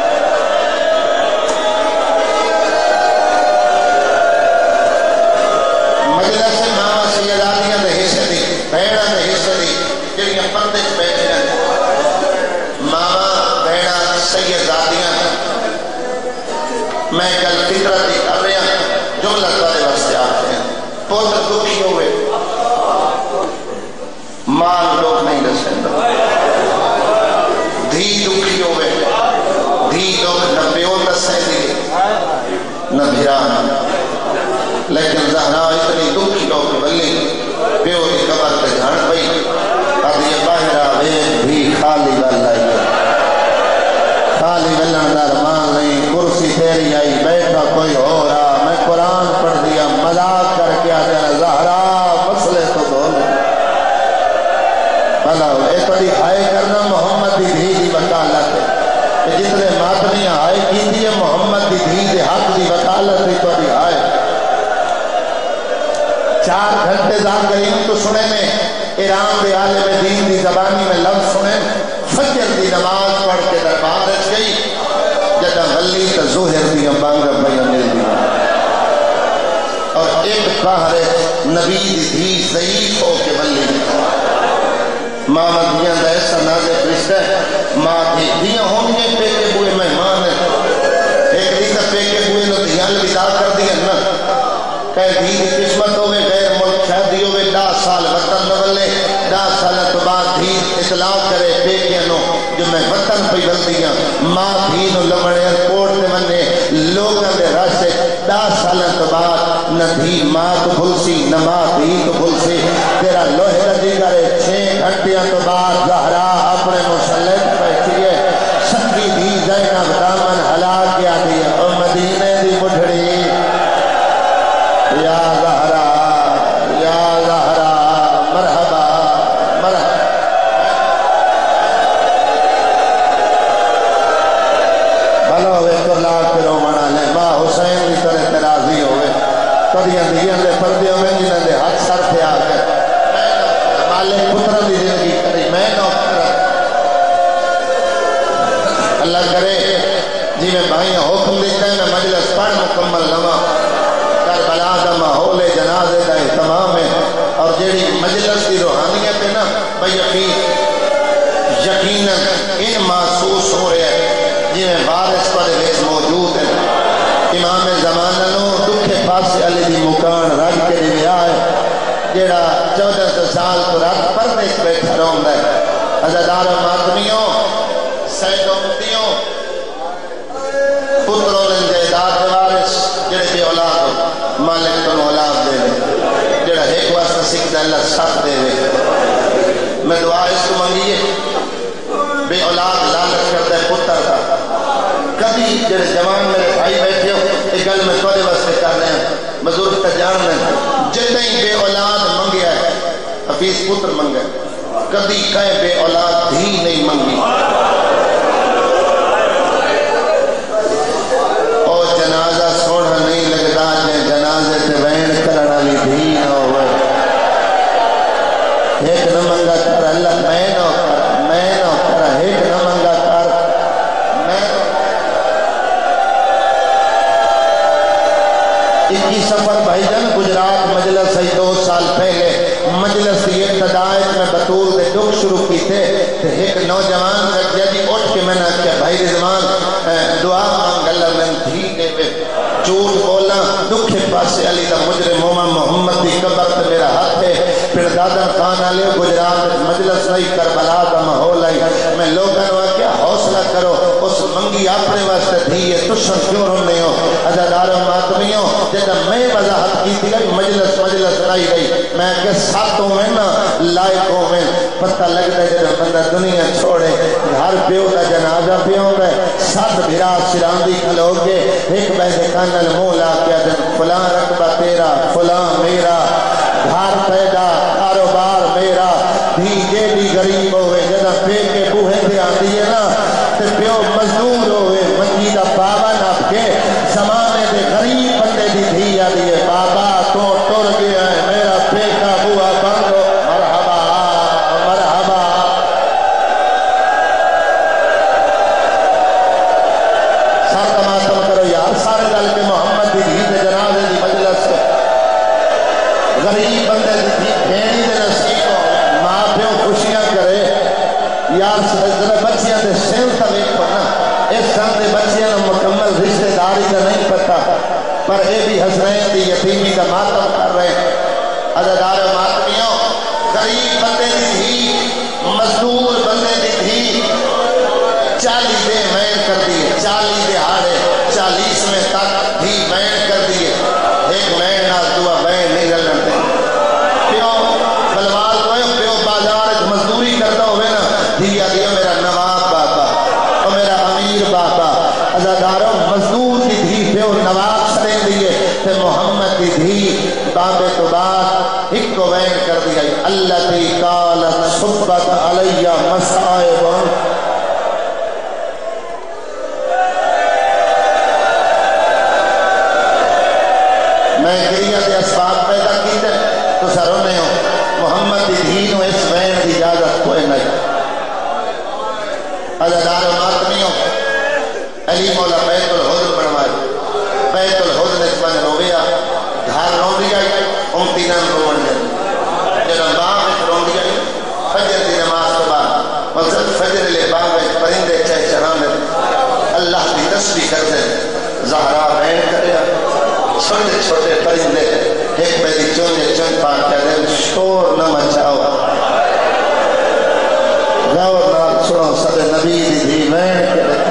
مجلس سے ماما سیدانیاں دے حصے دی بہنہ دے حصے دی جڑیاں پردے بیٹھے ہیں ماما بہنہ سیدانیاں میں کل فطرت ہی کر رہے ہیں جملہ تارے واسطے آتے ہیں پوتر دکھی ہوئے ماں لوگ نہیں رسیں دھی دکھی ہوئے دھی لوگ نہ پیو رسیں دیئے نہ بھیران لیکن زہرا اتنی دکھی ہو کہ بلی پیو دی قبر پہ جھڑ پئی اب یہ باہرہ وین بھی خالی والائی خالی ولن درمان نہیں کرسی تیری آئی بیٹھا کوئی ہو رہا میں قرآن پڑھ دیا مذاق کر کے آ جانا زہرا مسئلے تو دول بھلا اے توڑی ہائے کرنا محمد دی دھی دی وکالت ہے کہ جتنے ماتمی ہائے کی دیئے محمد دی دھی دی حق دی وکالت دی توڑی ہائے 4 گھنٹے ذاکرین تو سنے میں ایران دے عالم دین دی زبانی میں لفظ سنے فجر دی نماز پڑھ کے دربار گئی جدا ولی تو ظہر دیا بانگا پہ مل دیا اور ایک باہر نبی دی ضعیف ہو کے ولی ماں دیاں دا ایسا نازک رشتہ ہے ماں دیاں ہونگے پیکے بوئے مہمان ہیں ایک دی تا پیکے بوئے نو دیاں لبدا کر دیا نا کہے دی دی قسمت ہوئے غیر ملک شہدی ہوئے 10 سال وطن نولے 10 سال تو بعد دھی اطلاع کرے پیکے نو جو میں وطن پہ بلدیاں ماں دھی نو لمڑے ایرپورٹ نے منے لوگاں دے راشے 10 سال تو بعد نہ دھی ماں تو بھلسی نہ ماں دھی تو بھلسی تیرا لوہے کا دیگرے 6 گھنٹیاں تو بعد زہرا اپنے مسلم پہنچیے سکی دھی زینب دامن ہلا کیا دیا اور مدینے دی مجھڑی یا زہرا مرحبا مرحبا بھلو ہوئے تو لاکھ کرو منا لے ماں حسین بھی طرح ترازی ہوئے کدیاں دیاں دے پردیوں میں جنہاں دے ہاتھ سر پہ آ کر مالک پترہ دی زندگی کری میں نوکر اللہ کرے جی میں بھائیاں حکم دیتا ہے میں مجلس پڑھ مکمل لما کربلا دا ماحول جنازے دا اہتمام ہے اور جیڑی مجلس کی روحانیت ہے نا بھئی یقیناً ان محسوس ہو رہے ہیں جی میں وارث پر ویس موجود ہے امام زمانہ نو دکھے پاسے علی دی مکان رج کے لیے آئے جیڑا 14 سال تو رات پر دیکھ بیٹھا رہوں ہے عزادار و مادمیوں سید امتیوں پتروں نے جائیداد دے وارث جڑے بے اولاد ہو مالک تو اولاد دے دے جڑا ایک واسطہ سکھ دے اللہ ساتھ دے دے میں دعا اس کو منگیے بے اولاد لالچ کرتا ہے پتر کا کبھی جڑے جوان میرے بھائی بیٹھے ہو ایک گل میں تھوڑے واسطے کر رہے ہیں بزرگ کا جان رہے ہیں جتنی بے اولاد منگیا ہے حفیظ پتر منگا ہے کبھی کہیں بے اولاد ہی نہیں منگی اور جنازہ سوڑا نہیں لگتا جے جنازے تے وین کرنا لی بھی نہ ہوئے ایک نہ منگا کر اللہ میں نہ کر ایک نہ منگا کر میں 21 سفر بھائی جان گجرات مجلس ہے 2 سال پہلے مجلس کی ابتدائیت میں بطول دے دکھ شروع کی تھے ایک نوجوان جدی اٹھ کے میں نے کیا بھائی رضوان دعا مانگ اللہ میں ٹھیک ہے جھوٹ بولا دکھے پاسے علی دا مجرم محمد دی قبر تے میرا ہاتھ ہے پھر دادن خان علی گجرات مجلس نہیں کربلا دا ماحول ہے میں لوگوں نے کیا حوصلہ کرو اس منگی اپنے واسطے تھی ہے تشن کیوں رونے ہو عزادار و ماتمیوں جدا میں وضاحت کی تھی مجلس نہیں گئی میں کہ ساتوں میں نا لائقوں میں پتہ لگتا ہے جب بندہ دنیا چھوڑے ہر پیو کا جنازہ پیوں گئے 7 بھرا سراندی کھلو گے ایک بیسے کانل مولا کیا دن فلاں رقبہ تیرا فلاں میرا گھر پیدا کاروبار میرا دھی بھی غریب ہوئے جدا پے کے بوہے دے آتی ہے نا تے پیو مزدور ہوئے منجی دا بابا نپ کے زمانے دے غریب بندے دی دھی آتی ہے بابا تو ٹر گیا ہے میرا پے کا بوہا بندو مرحبا مرحبا سر ماتم کرو یار سارے دل کے محمد دی دھی دے جنازے دی مجلس غریب بندے دی دھی بھینی دے نصیب ہو ماں پیوں خوشیاں کرے یار ذرا بچیاں دے سیل تلیک پڑھنا اس سن دے بچیاں مکمل رشتہ داری کا نہیں پتا پر اے بھی حسنین دی یتیمی کا ماتم کر رہے ہیں عزادار و ماتمیوں غریب بندے دی دھی مزدور بندے دی دھی 40 دے مین کر دیے 40 دے ہارے 40 میں تک دھی مین کر دیے ایک مین ناز دعا مین نہیں رلن دے پیوں بلوال کوئے پیوں بازار مزدوری کرتا ہوئے نا دیا دیا میرا نواب بابا اور میرا امیر بابا عزاداروں مزدور کی دھی پیوں نواب سرے دیئے تے محمد کی دھی بابے تو بعد ایک کو وین کر دیا اللہ تی قالت صبت علیہ مسائبن میں گریہ دے اسباب پیدا کی تھے تو سرونے ہو محمد دی دین و اس وین دی اجازت کوئی نہیں عزادار و ماتمیوں علی مولا بیت الحضر بنوائے بیت الحضر نسبت رویا گھر روندی آئی امتینان روان جن جنہاں باغ ایک روندی آئی فجر دی نماز کے بعد مقصد فجر لے باغ ایک پرندے چاہے چہانے اللہ کی تسبیح کرتے زہرا بین کریا چھوٹے چھوٹے پرندے ایک میری چونجے چون پاک کہتے شور نہ مچاؤ غور نال سنو صد نبی دی بین کرتے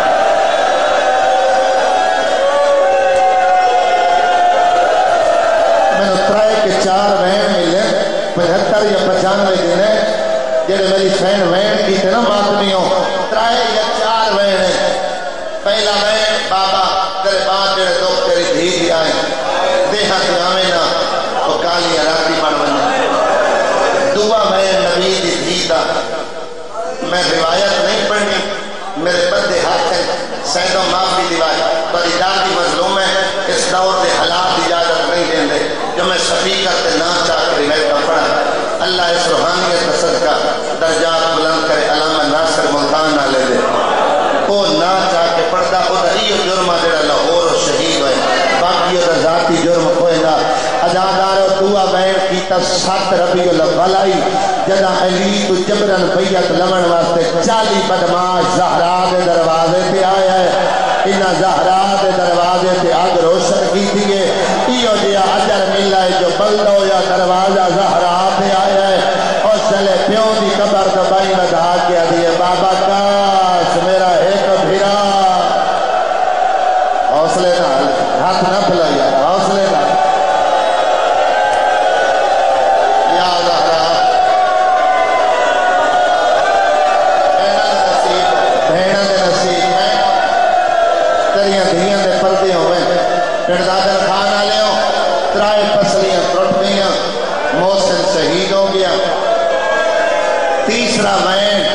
میں نے ترائے کے 4 وین ملے 75 یا 95 دن جڑے میری فین وین کی تھے نا ماتمیوں 3 یا 4 وین ہیں پہلا وین بابا تیرے بعد جڑے دو تیری دھی دی آئے دیہا دی آمیں نا تو کالی راتی بن بننے دعا وین نبی دی دھی دا میں روایت نہیں پڑھنی میرے بدے ہاتھ ہیں سیدوں معاف بھی دیوائے بڑی دادی مظلوم ہے اس دور دے حالات اجازت نہیں دیں دے جو میں سفیقہ تے نہ چاہ کر روایت کا پڑھا اللہ اس روحانیت کا صدقہ درجات بلند کرے علامہ ناصر ملتان نہ لے دے وہ نہ چاہ کے پڑھتا وہ دریو جرمہ جڑا لاہور و شہید ہوئے باقی وہ ذاتی جرم کوئی نہ ازادار و دعا بین کی تصحت ربی الاول آئی جدا علی تو جبرن بیعت لمن واسطے 40 بدماش زہرا دے دروازے پہ آیا ہے انہا زہرا دے دروازے پہ آگ روشن کی دیئے ایو جیا عجر ملا ہے جو بلدو یا دروازہ زہرا پہ آیا ہے اور چلے پیوں دی قبر دبائی میں دھا کیا دیئے بابا کاش میرا ایک بھیرا حوصلے نہ ہاتھ نہ پھلائیا حوصلے نہ یا زہرا بہنہ دے نصیب تیریاں دھیاں دے پردے ہوئے پردادر کھانا لے ہو 3 پسلیاں ٹوٹ گئیاں محسن شہید ہو گیا تیسرا وین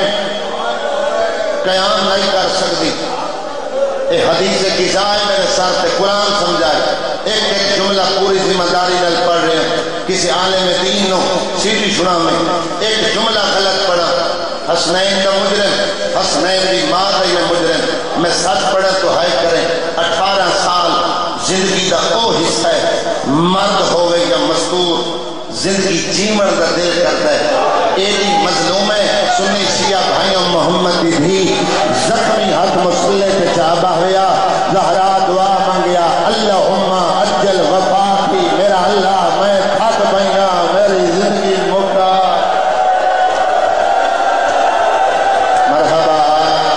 قیام نہیں کر سکتی اے حدیث کی ذات میرے سر تے قرآن سمجھائے ایک جملہ پوری ذمہ داری نال پڑھ رہے ہیں کسی عالم دین نو سیدھی سنا میں ایک جملہ غلط پڑھا حسنین کا مجرم حسنین دی ماں کا یہ مجرم میں سچ پڑھا تو ہائے کریں 18 سال زندگی دا او حصہ ہے مرد ہوئے یا مستور زندگی جیمر دا دل کرتا ہے ایلی مظلوم ہے سنی شیعہ بھائیوں محمد دی بھی زخمی ہاتھ مسلح پہ چابہ ہویا زہرا دعا مانگیا اللہم اجل وفا کی میرا اللہ میں تھک بھائیاں میری زندگی مکہ مرحبا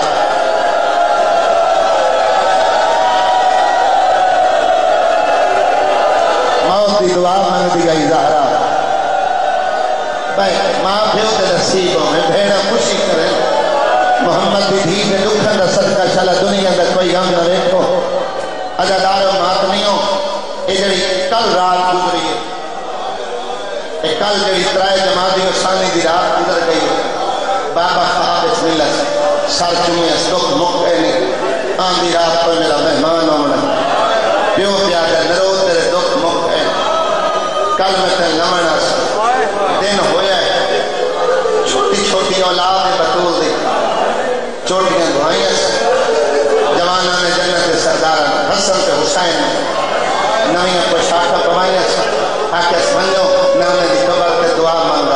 موت دی دعا مانگ دی گئی زہرا بھائی ماں پیو دے نصیبوں میں بھیڑا خوشی کریں محمد دی دھی کے دکھن دا صدقہ چلا دنیا دا کوئی غم نہ دیکھو عزادار و ماتمیوں یہ جڑی کل رات گزری ہے یہ کل جڑی 3 جمادی و ثانی دی رات گزر گئی ہے بابا خواب اس ملت سر چومے اس دکھ مکے نہیں آن دی رات پر میرا مہمان ہونا پیو پیادہ نرو تیرے دکھ مکے کل میں تے لمنا دن ہویا ہے چھوٹی چھوٹی اولاد بطول دی چھوٹیاں دعائیں جوانہ نے جنت سردار حسن کے حسین نویاں پوشاکہ کمائیں آکے سمجھو نامے دی قبر کے دعا مانگا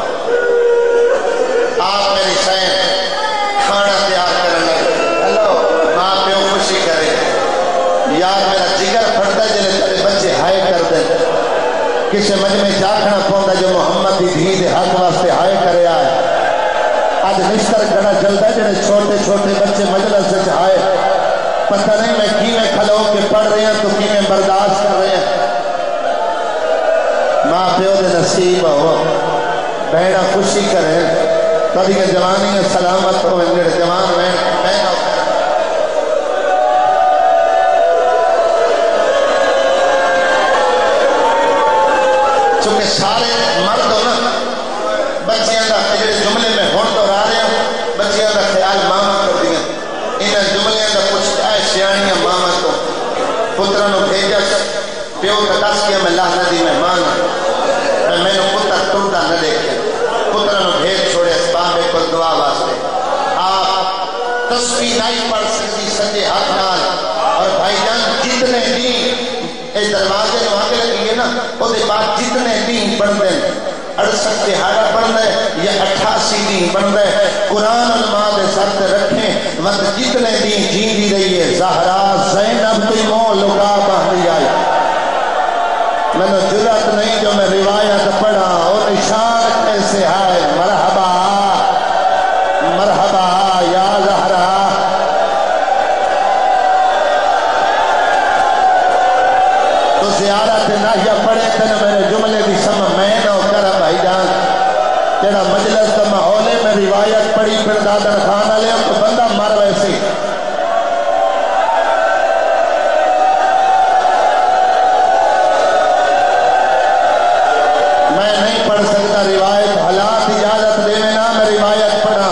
آپ میری سین کھانا تیار کرنے ہلو ماں پیوں خوشی کرے یار میرا جگر پھڑتا جلے تیرے بچے ہائے کر دیں کسے مجمع جاکھنا پوندا جو محمد دی دھی دے حق واسطے ہائے کرے آئے آج نشتر گڑا جلدہ جنہیں چھوٹے چھوٹے بچے مجلس سے چاہائے پتہ نہیں میں کیمیں کھلو کے پڑھ رہے ہیں تو کیمیں برداشت کر رہے ہیں ماں پیو دے نصیب ہو بہنہ خوشی کریں کبھی کہ جوانی سلامت ہو انجھے جوان میں بہنہ چونکہ سارے مرد ہو نا بچیاں دا جڑے جملے میں ہون تو را رہے ہیں بچیاں دا خیال ماما کر دیا انہاں جملے دا کچھ آئے سیانیاں ماما تو پترہ نو بھیجا پیو کا دس کیا میں لاہ ندی مہمان میں نے پتر ٹوٹا نہ دیکھے پترہ نو بھیج چھوڑے اسباب کو دعا واسطے آپ تسبیح نہیں پڑھ سکتی سجے ہاتھ نال اور بھائی جان جتنے دین اے دروازے نو آگے لگیے نا وہ دے بعد جتنے دین بن دیں 68 دہاڑا بن دے یا 88 دین بن دے قرآن علماء دے سر تے رکھیں وقت جتنے دین جیندی رہی ہے زہرا زینب کی مو لکا باندھی آئی میں نے جرات نہیں جو میں روایت پڑھا اور نشان کیسے ہے مرحبا مرحبا یا زہرا تو زیارت ناہیہ پڑھے تھے میرے جملے دی سمجھ میں نہ کرا بھائی جان تیرا مجلس کا ماحول ہے میں روایت پڑھی پھر دادن خان علیہ تو بندہ مر ویسے میں نہیں پڑھ سکتا روایت حالات اجازت دے میں نا میں روایت پڑھا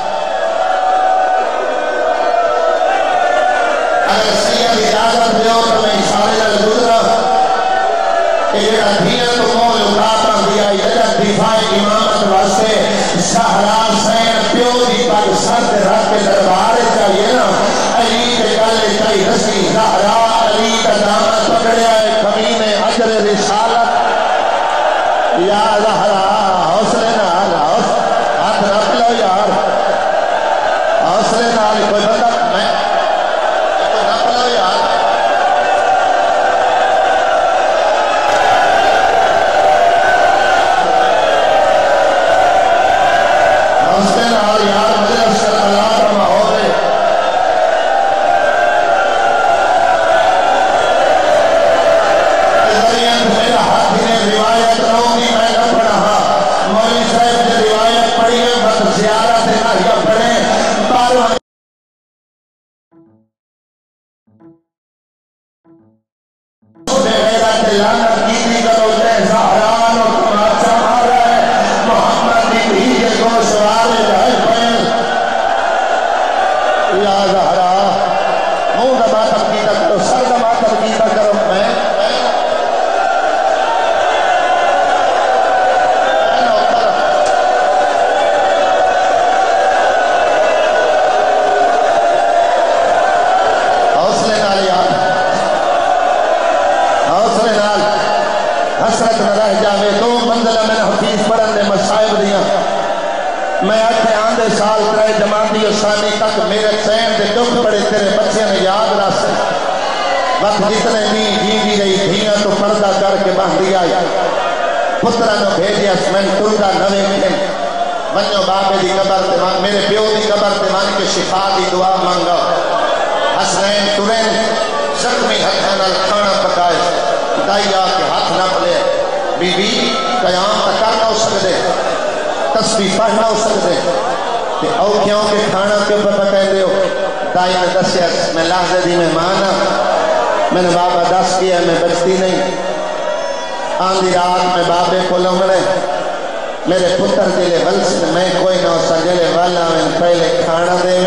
اگر سید اجازت دے تو میں اشارے لگ گزرا کہ یہ ادھیاں تو مول اٹھاتا دیا یہ دفاع امامت واسطے زہرا سین پیو دی پاک سرد رکھ کے دربار چاہیے نا علی کے گلے چاہیے رسی زہرا علی کا دامن پکڑیا ہے کمینے اجر رسالت یا زہرا حوصلے نال ہاتھ رکھ لو یار حوصلے نال کوئی بندہ میں رکھ لو یار حوصلے نال یار مجلس کا اللہ کا ماحول ہے میرا ہاتھ نے روایت رہوں میں نہ پڑھا مولوی صاحب نے روایت پڑھی ہے بس زیارت ناہیہ پڑھیں بارہ غیرت لعنت کی کرو تے زہران اور تماشا مارا ہے محمد کی بھیجے کو سوال جائے پہن یا زہرا منہ دبا تبقیدہ کرو سر دبا تبقیدہ کرو میں حسرت نہ رہ جاوے دو منزلہ میں نے حفیظ پڑھن دے مصائب دیا میں آٹھے آندھے سال ترے جماعتی ثانی تک میرے سین دے دکھ پڑے تیرے بچے نے یاد راسے وقت جتنے نہیں جیندی رہی دھیاں تو پردہ کر کے باندھی آئی پترہ نو بھیجیا میں ٹردہ نوے میں ونیو بابے دی قبر تے مان میرے پیو دی قبر تے مان کے شفا دی دعا مانگا حسنین ترین زخمی ہتھانا کھانا پکائے دائی آکے ہاتھ نہ پلے بی بی قیام تکر نہ ہو سکتے تسبیح پڑھ نہ ہو سکتے کہ او کیوں کہ کھانا کیوں پر پکائے دے ہو دائی نے دسیا میں لحظے دی مہمان میں نے بابا دس کیا میں بچتی نہیں آندھی رات میں بابے کو لمڑے میرے پتر دلے غلص میں کوئی نہ سجلے والا میں پہلے کھانا دے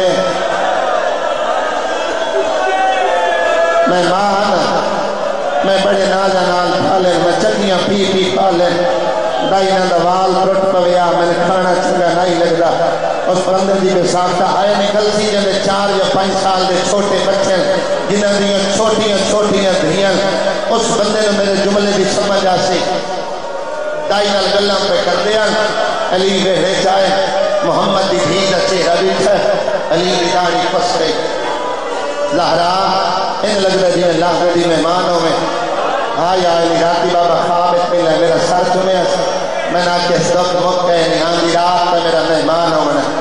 میں ماں میں بڑے نازہ نال پھالے میں چکیاں پی پی پھالے دائی نہ دوال پرٹ پویا میں نے کھانا چنگا نہیں لگ رہا اس بندے دی بے ساختہ آئے نکل سی جنہیں 4 یا 5 سال دے چھوٹے بچے جنہیں دیاں چھوٹیاں دھیاں اس بندے نے میرے جملے دی سمجھ آسی دائی نال گلہ پہ کر دیا علی رہے جائے محمد دی دھیدہ چہرہ بیٹھا علی دی داڑھی پس گئی زہرا ان لگ رہا جی اللہ دی مہمانوں میں آیا علی راتی بابا خواب پہلے میرا سر چنے میں نہ کہ اس وقت موقع ہے نہیں آندھی رات میں میرا مہمان ہوں میں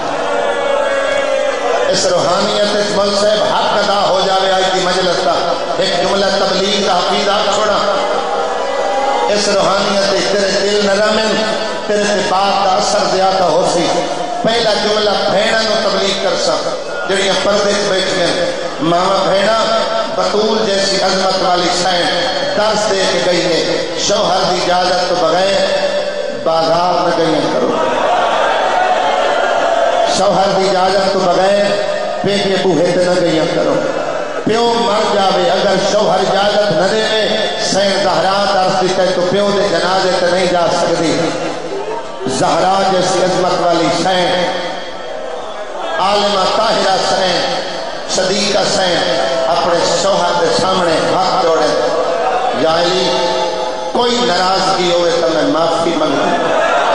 اس روحانیت اس ملک سے حق ادا ہو جاوے آئی کی مجلس کا ایک جملہ تبلیغ کا حفیظ آپ چھوڑا اس روحانیت تیرے دل نرمن تیرے صفات کا اثر زیادہ ہو سی پہلا جملہ بھیڑا نو تبلیغ کر سا جڑیاں پردے بیٹھ گئے ماما بھیڑا بطول جیسی عظمت والی شائن درس دے کے گئی ہے شوہر دی اجازت تو بغیر بازار نہ گئی کرو شوہر دی اجازت تو بغیر پیٹے بوہے تے نہ گئی کرو پیو مر جاوے اگر شوہر اجازت نہ دے سین زہرا درس دیتا ہے تو پیو دے جنازے تے نہیں جا سکتی زہرا جیسی عظمت والی شائن عالمہ طاہرہ سین صدیق حسین اپنے شوہر کے سامنے ہاتھ جوڑے یا علی کوئی ناراضگی ہوئے تو میں معافی منگتا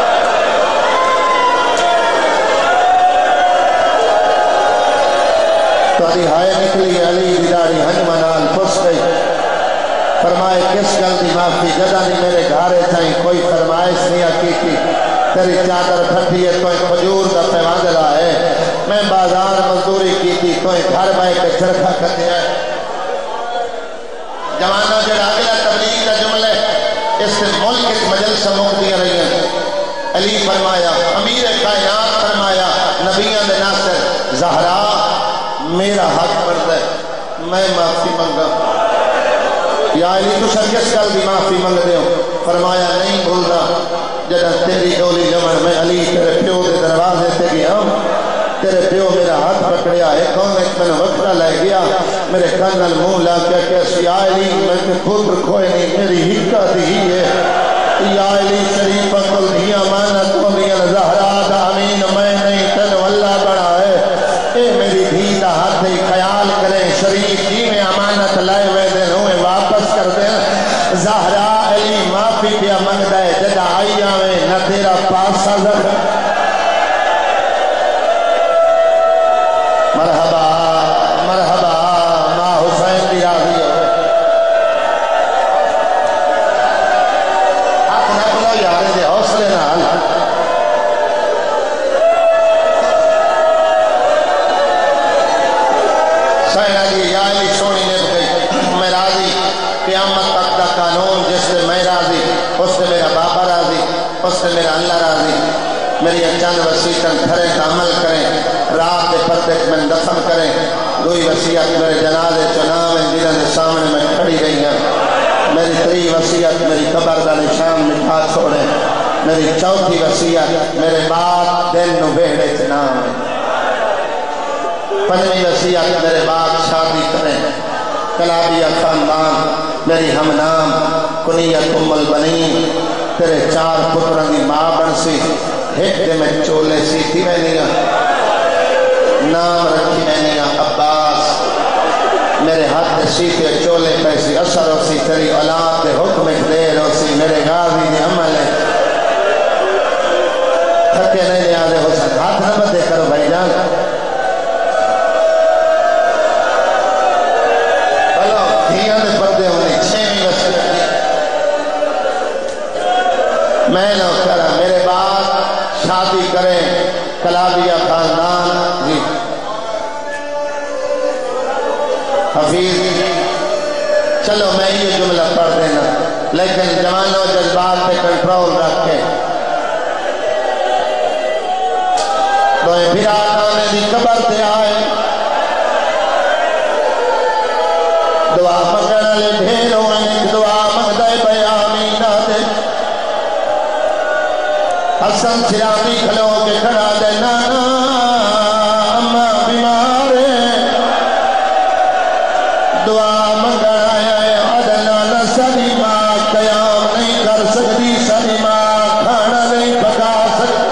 تاری ہائے نکلی علی دی داڑھی ہنجمہ نال پھس گئی فرمائے کس گل دی معافی جدا نہیں میرے گھارے تھائیں کوئی فرمائش نہیں کی تیری چادر پھٹی ہے توئے کھجور کا پیواندلا ہے میں بازار مزدوری کی تھی توئے گھر بائے کے چرکھا کرتے ہیں جوانہ جڑا گیا تبلیغ کا جملے اس ملک اس مجلس مک دیا رہی ہیں علی فرمایا امیر کائنات فرمایا نبیان دے ناصر زہرا میرا حق پڑتا ہے میں معافی منگا یا علی تو سر کس کل بھی معافی منگ دے ہو فرمایا نہیں بھولنا جدہ تیری ڈولی جمن میں علی تیرے پیو دے دروازے تے گیا تیرے پیو میرا ہاتھ پکڑیا ہے کون ایک میں نے وقتہ لے گیا میرے کنل منہ لا کیا کہ یا علی میں تے پتر کھوئے نہیں میری ہکا دی ہے یا علی شریف کل دیا مانا تو دیا زہرا دا امین میں نہیں تن واللہ بڑا ہے اے میری دھی دا ہاتھ ہی خیال کریں شریف جی میں امانت لائے ہوئے دن ہوئے واپس کر دیں زہرا علی معافی پیا منگ دے جدہ آئی آویں نہ تیرا پاسا زخم مرحبا مرحبا ماں حسین دی راضی ہو ہاتھ نہ بلو یارے دے حوصلے نال سائن علی یا علی سونی نے گئی میں راضی قیامت تک دا قانون جس سے میں راضی اس سے میرا بابا راضی اس سے میرا اللہ راضی میری اچان وسیعتاً پھرے کا عمل کریں رات کے پردے میں دفن کریں دوئی وسیعت میرے جنازے چنام دلوں کے سامنے میں کھڑی رہی ہیں میری تری وسیعت میری قبر دا نشان مٹھا چھوڑیں میری چوتھی وسیعت میرے باپ دن نو بیڑے چنام پنجویں وسیعت میرے باپ شادی کریں کلابیہ خاندان میری ہم نام کنیت ام البنین تیرے 4 پتروں کی ماں بن سی ایک دے میں چولے سی تھی میں نہیں نام رکھی میں نہیں عباس میرے ہاتھ سیتے چولے پیسی اثر ہو سی تیری اولاد دے حکم دیر ہو سی میرے غازی دے عمل ہے تھکے نہیں لیا دے حسن ہاتھ نہ بدے کرو بھائی جان بلو دھیاں دے پردے ہونے 6ویں وسیعت میں نہ کرا میرے باپ شادی کریں کلابیہ خاندان جی حفیظ چلو میں یہ جملہ پڑھ دینا لیکن جوانوں جذبات پہ کنٹرول رکھیں دوئے پھر آنے دی قبر تے آئے دعا مگن لے ڈھیروں انک دعا مگدے بیامینہ دے حسن سرامی کھلو کے کھڑا دے نانا اماں بیمارے دعا منگا ہے عدنانا سنی ماں قیام نہیں کر سکتی سنی ماں کھانا نہیں پکا سکتی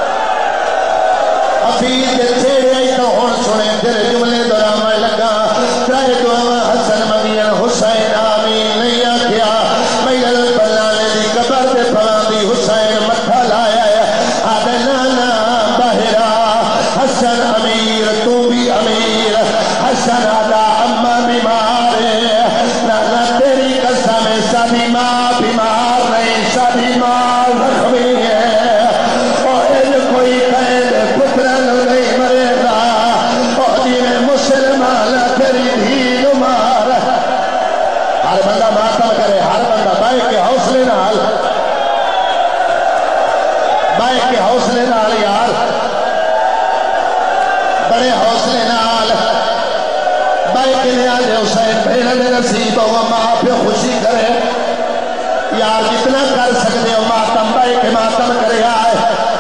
حفیظ کے چھیڑے ہی تو ہون سنے تیرے جملے درامہ لگا ترائے دعا حسن مغیر حسین آمین نہیں آکیا میل پلانے دی قبر دے پران دی حسین مٹھا لایا ہے عدنانا بہرا حسن امیر تو بھی امیر حسن آدھا اماں بیمار ہے نانا تیری قسم سبھی ماں بیمار نہیں سبھی ماں زخمی ہے اور ان کوئی قید پترن نہیں مرے گا اور جیوے مسلمان تیری دھیل مار ہر بندہ ماتم کرے ہر بندہ بائے کے حوصلے نال بائے کے حوصلے نال یار بڑے حوصلے نال بھائی کے لئے آجے حسین بھیڑنے نصیب ہو ماں پہ خوشی کرے یار جتنا کر سکتے ہو ماتم بھائی کے ماتم کرے آئے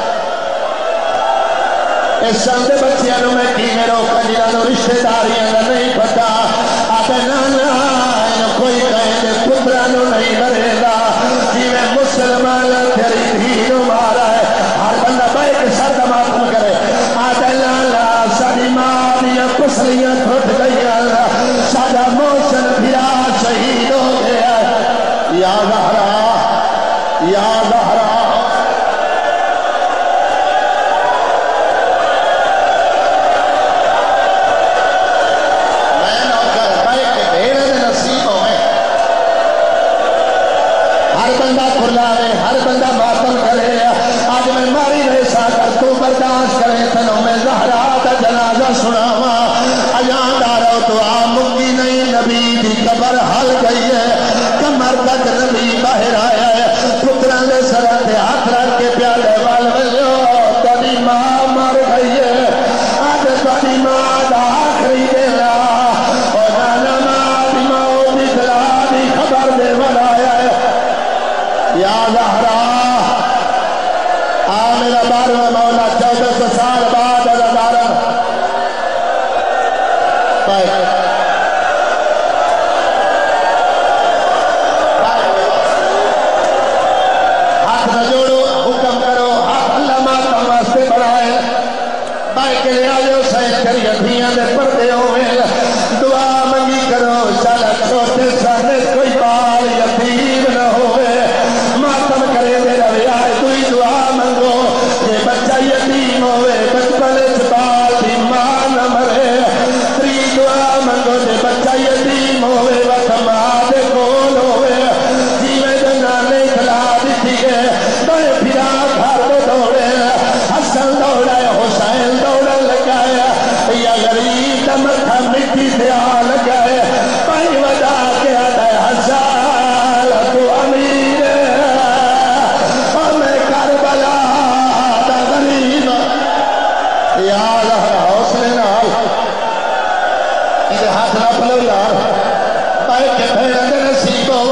اس شاندے بچیانوں میں کی میں روکا جنہوں رشتہ داریاں نہیں پتا آتے نانا کوئی کہے پترانوں نہیں مرے گا جیوے مسلمان تیری دھیلوں مارا ہے ہر بندہ بھائی کے سر کا ماتم کرے آتے نانا ساری ماں دیا کسلیاں ٹھٹ گئی گئی ہے کمر تک نبی باہر آیا ہے پتران دے سرہ تے ہاتھ رکھ کے پیالے وال ویو تاری ماں مر گئی ہے آج تاری ماں دا آخری دینا اور نانا ماں دی ماں دی دلا دی خبر دے ول آیا ہے یا زہرا میرا 12واں مولا 1400 سال بعد ازادارا ہاتھ نہ جوڑو حکم کرو ہاتھ اللہ ماتم واسطے بنائے بھائی کے لئے آجو سائن کری ادھیاں دے پردے ہوئے دعا منگی کرو شالا چھوٹے سانے کوئی بال یتیم نہ ہوئے ماتم کرے دے روی آئے دوئی دعا منگو یہ بچہ یتیم ہوئے بچپن چبال بھی ماں نہ مرے تری دعا منگو یہ بچہ یتیم ہوئے وقت ماں دے کول ہوئے جیوے جنانے کھلا دیتی ہے بڑے پھرا گھر دے دوڑے حسن دوڑے حسین دوڑے لگائے یا غریب دمکھا مٹی سے آ لگائے پائی وجہ کے آدھے حسال تو امیر اور میں کربلا دا غریب یا زہرا حوصلے نال یہ ہاتھ نہ پلو یار پائے کے پھیرے دے نصیب ہو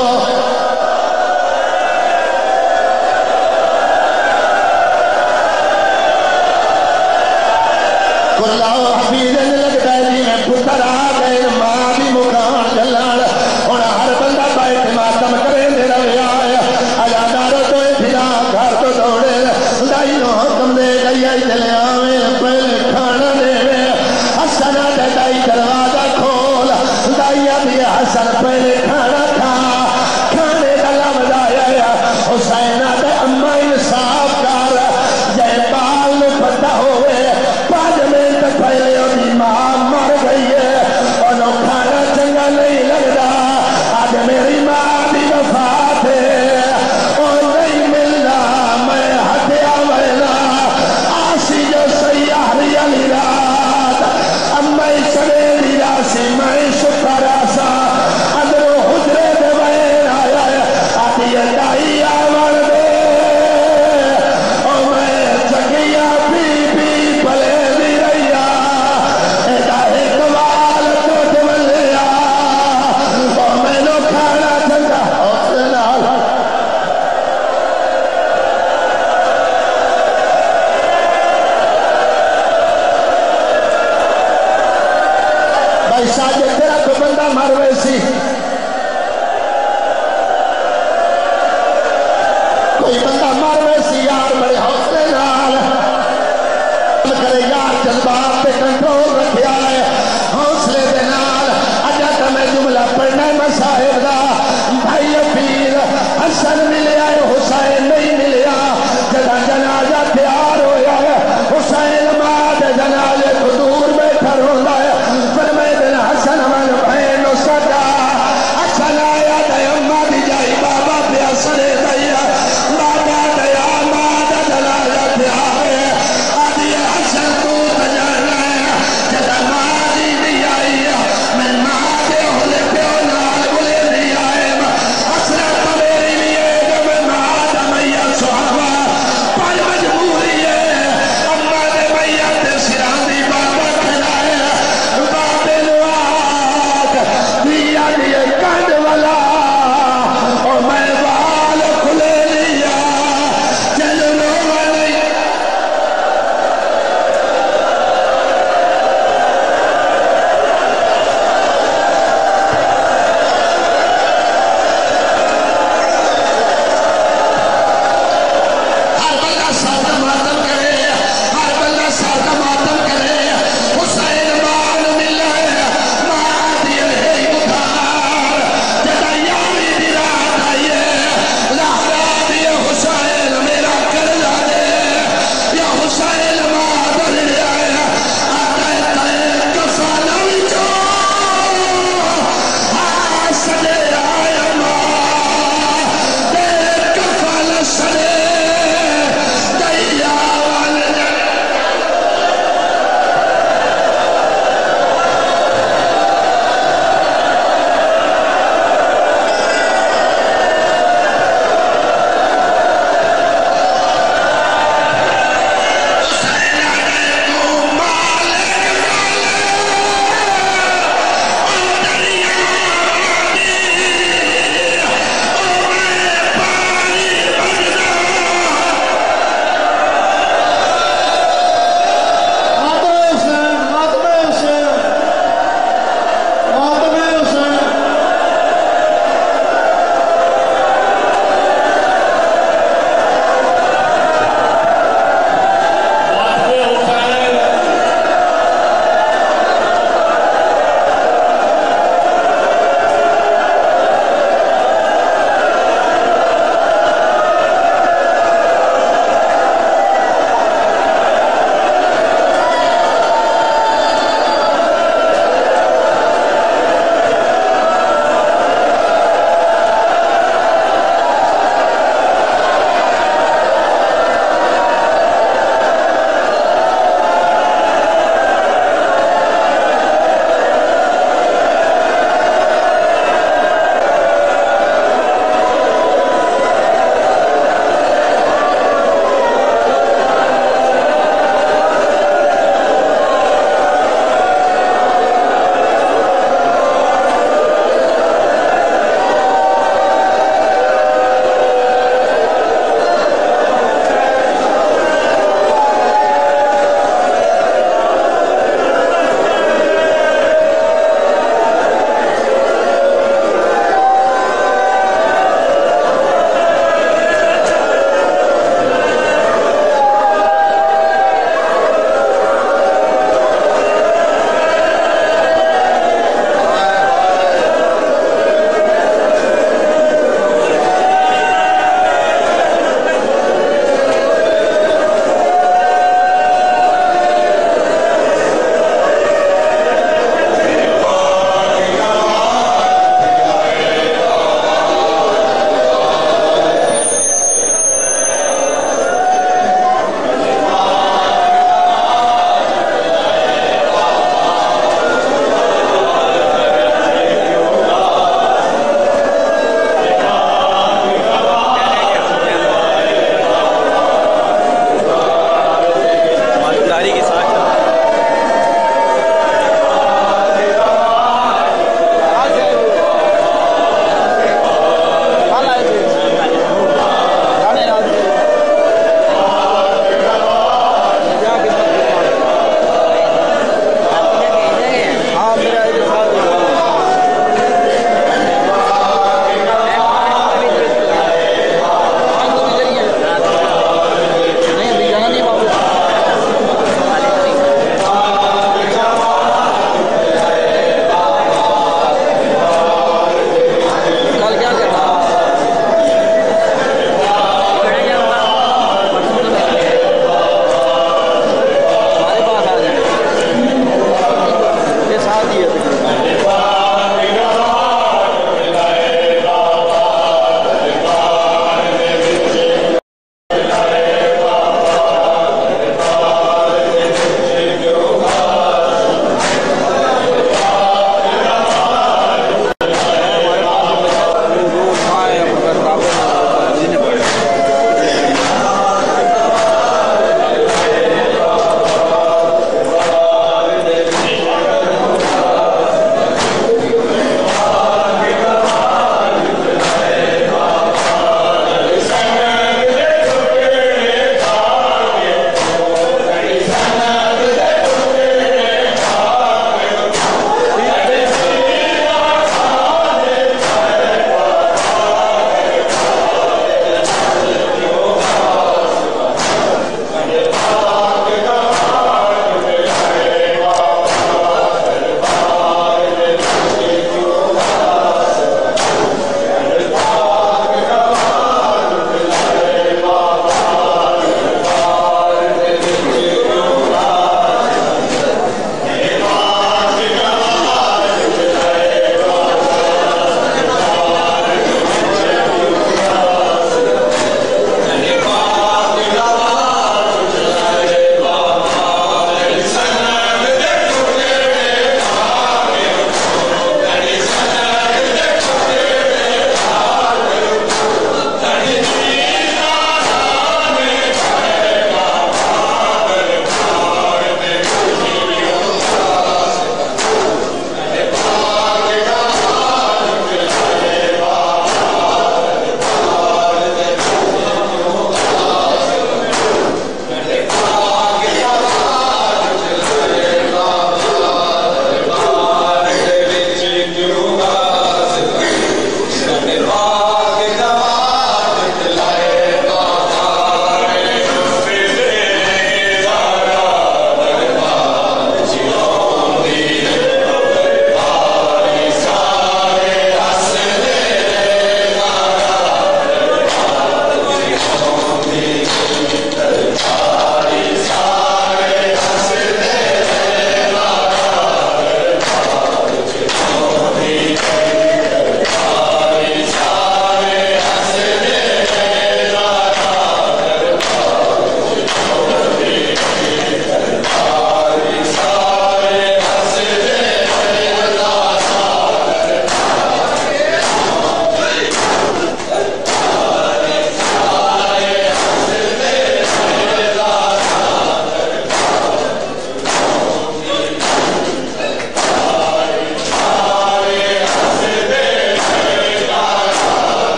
کلاو حفیظ لگتا ہے جی میں پتر آ گئے ماں بھی مکان جلال ہونا ہر بندہ بیٹھ ماتم کرے دے روی آیا آیا دارو تو پھرا گھر تو دوڑے دائیوں حکم دے گئی آئی چلے آویں پہلے کھانا دے حسنہ دے دائی دروازہ کھول دائیہ بھی حسن پہلے کھانا کھا کھانے کا لفظ آیا حسینہ دے اممہ انصاف کر جائے بال پتہ ہوئے پانچ منٹ پہلے ابھی ماں مر گئی ہے انہوں کھانا چنگا نہیں لگتا آج میری ماں بھی وفات ہے اور نہیں ملنا میں ہٹیا ویلا آسی جو سیاہی علی رات امی سڑیلی راسی میں شکر آسا اندرو حجرے دے وین آیا ہے آتی دائی آور دے اور میں چگیا پی پی پلے دی رہیا ایدہ اقبال کوٹ ملیا اور میں نو کھانا چنگا حوصلے نال بھائی ساجد تیرا کو بندہ مر ویسی کوئی بندہ مر ویسی یار بڑے حوصلے نال کرے یار جذبات پہ کنٹرول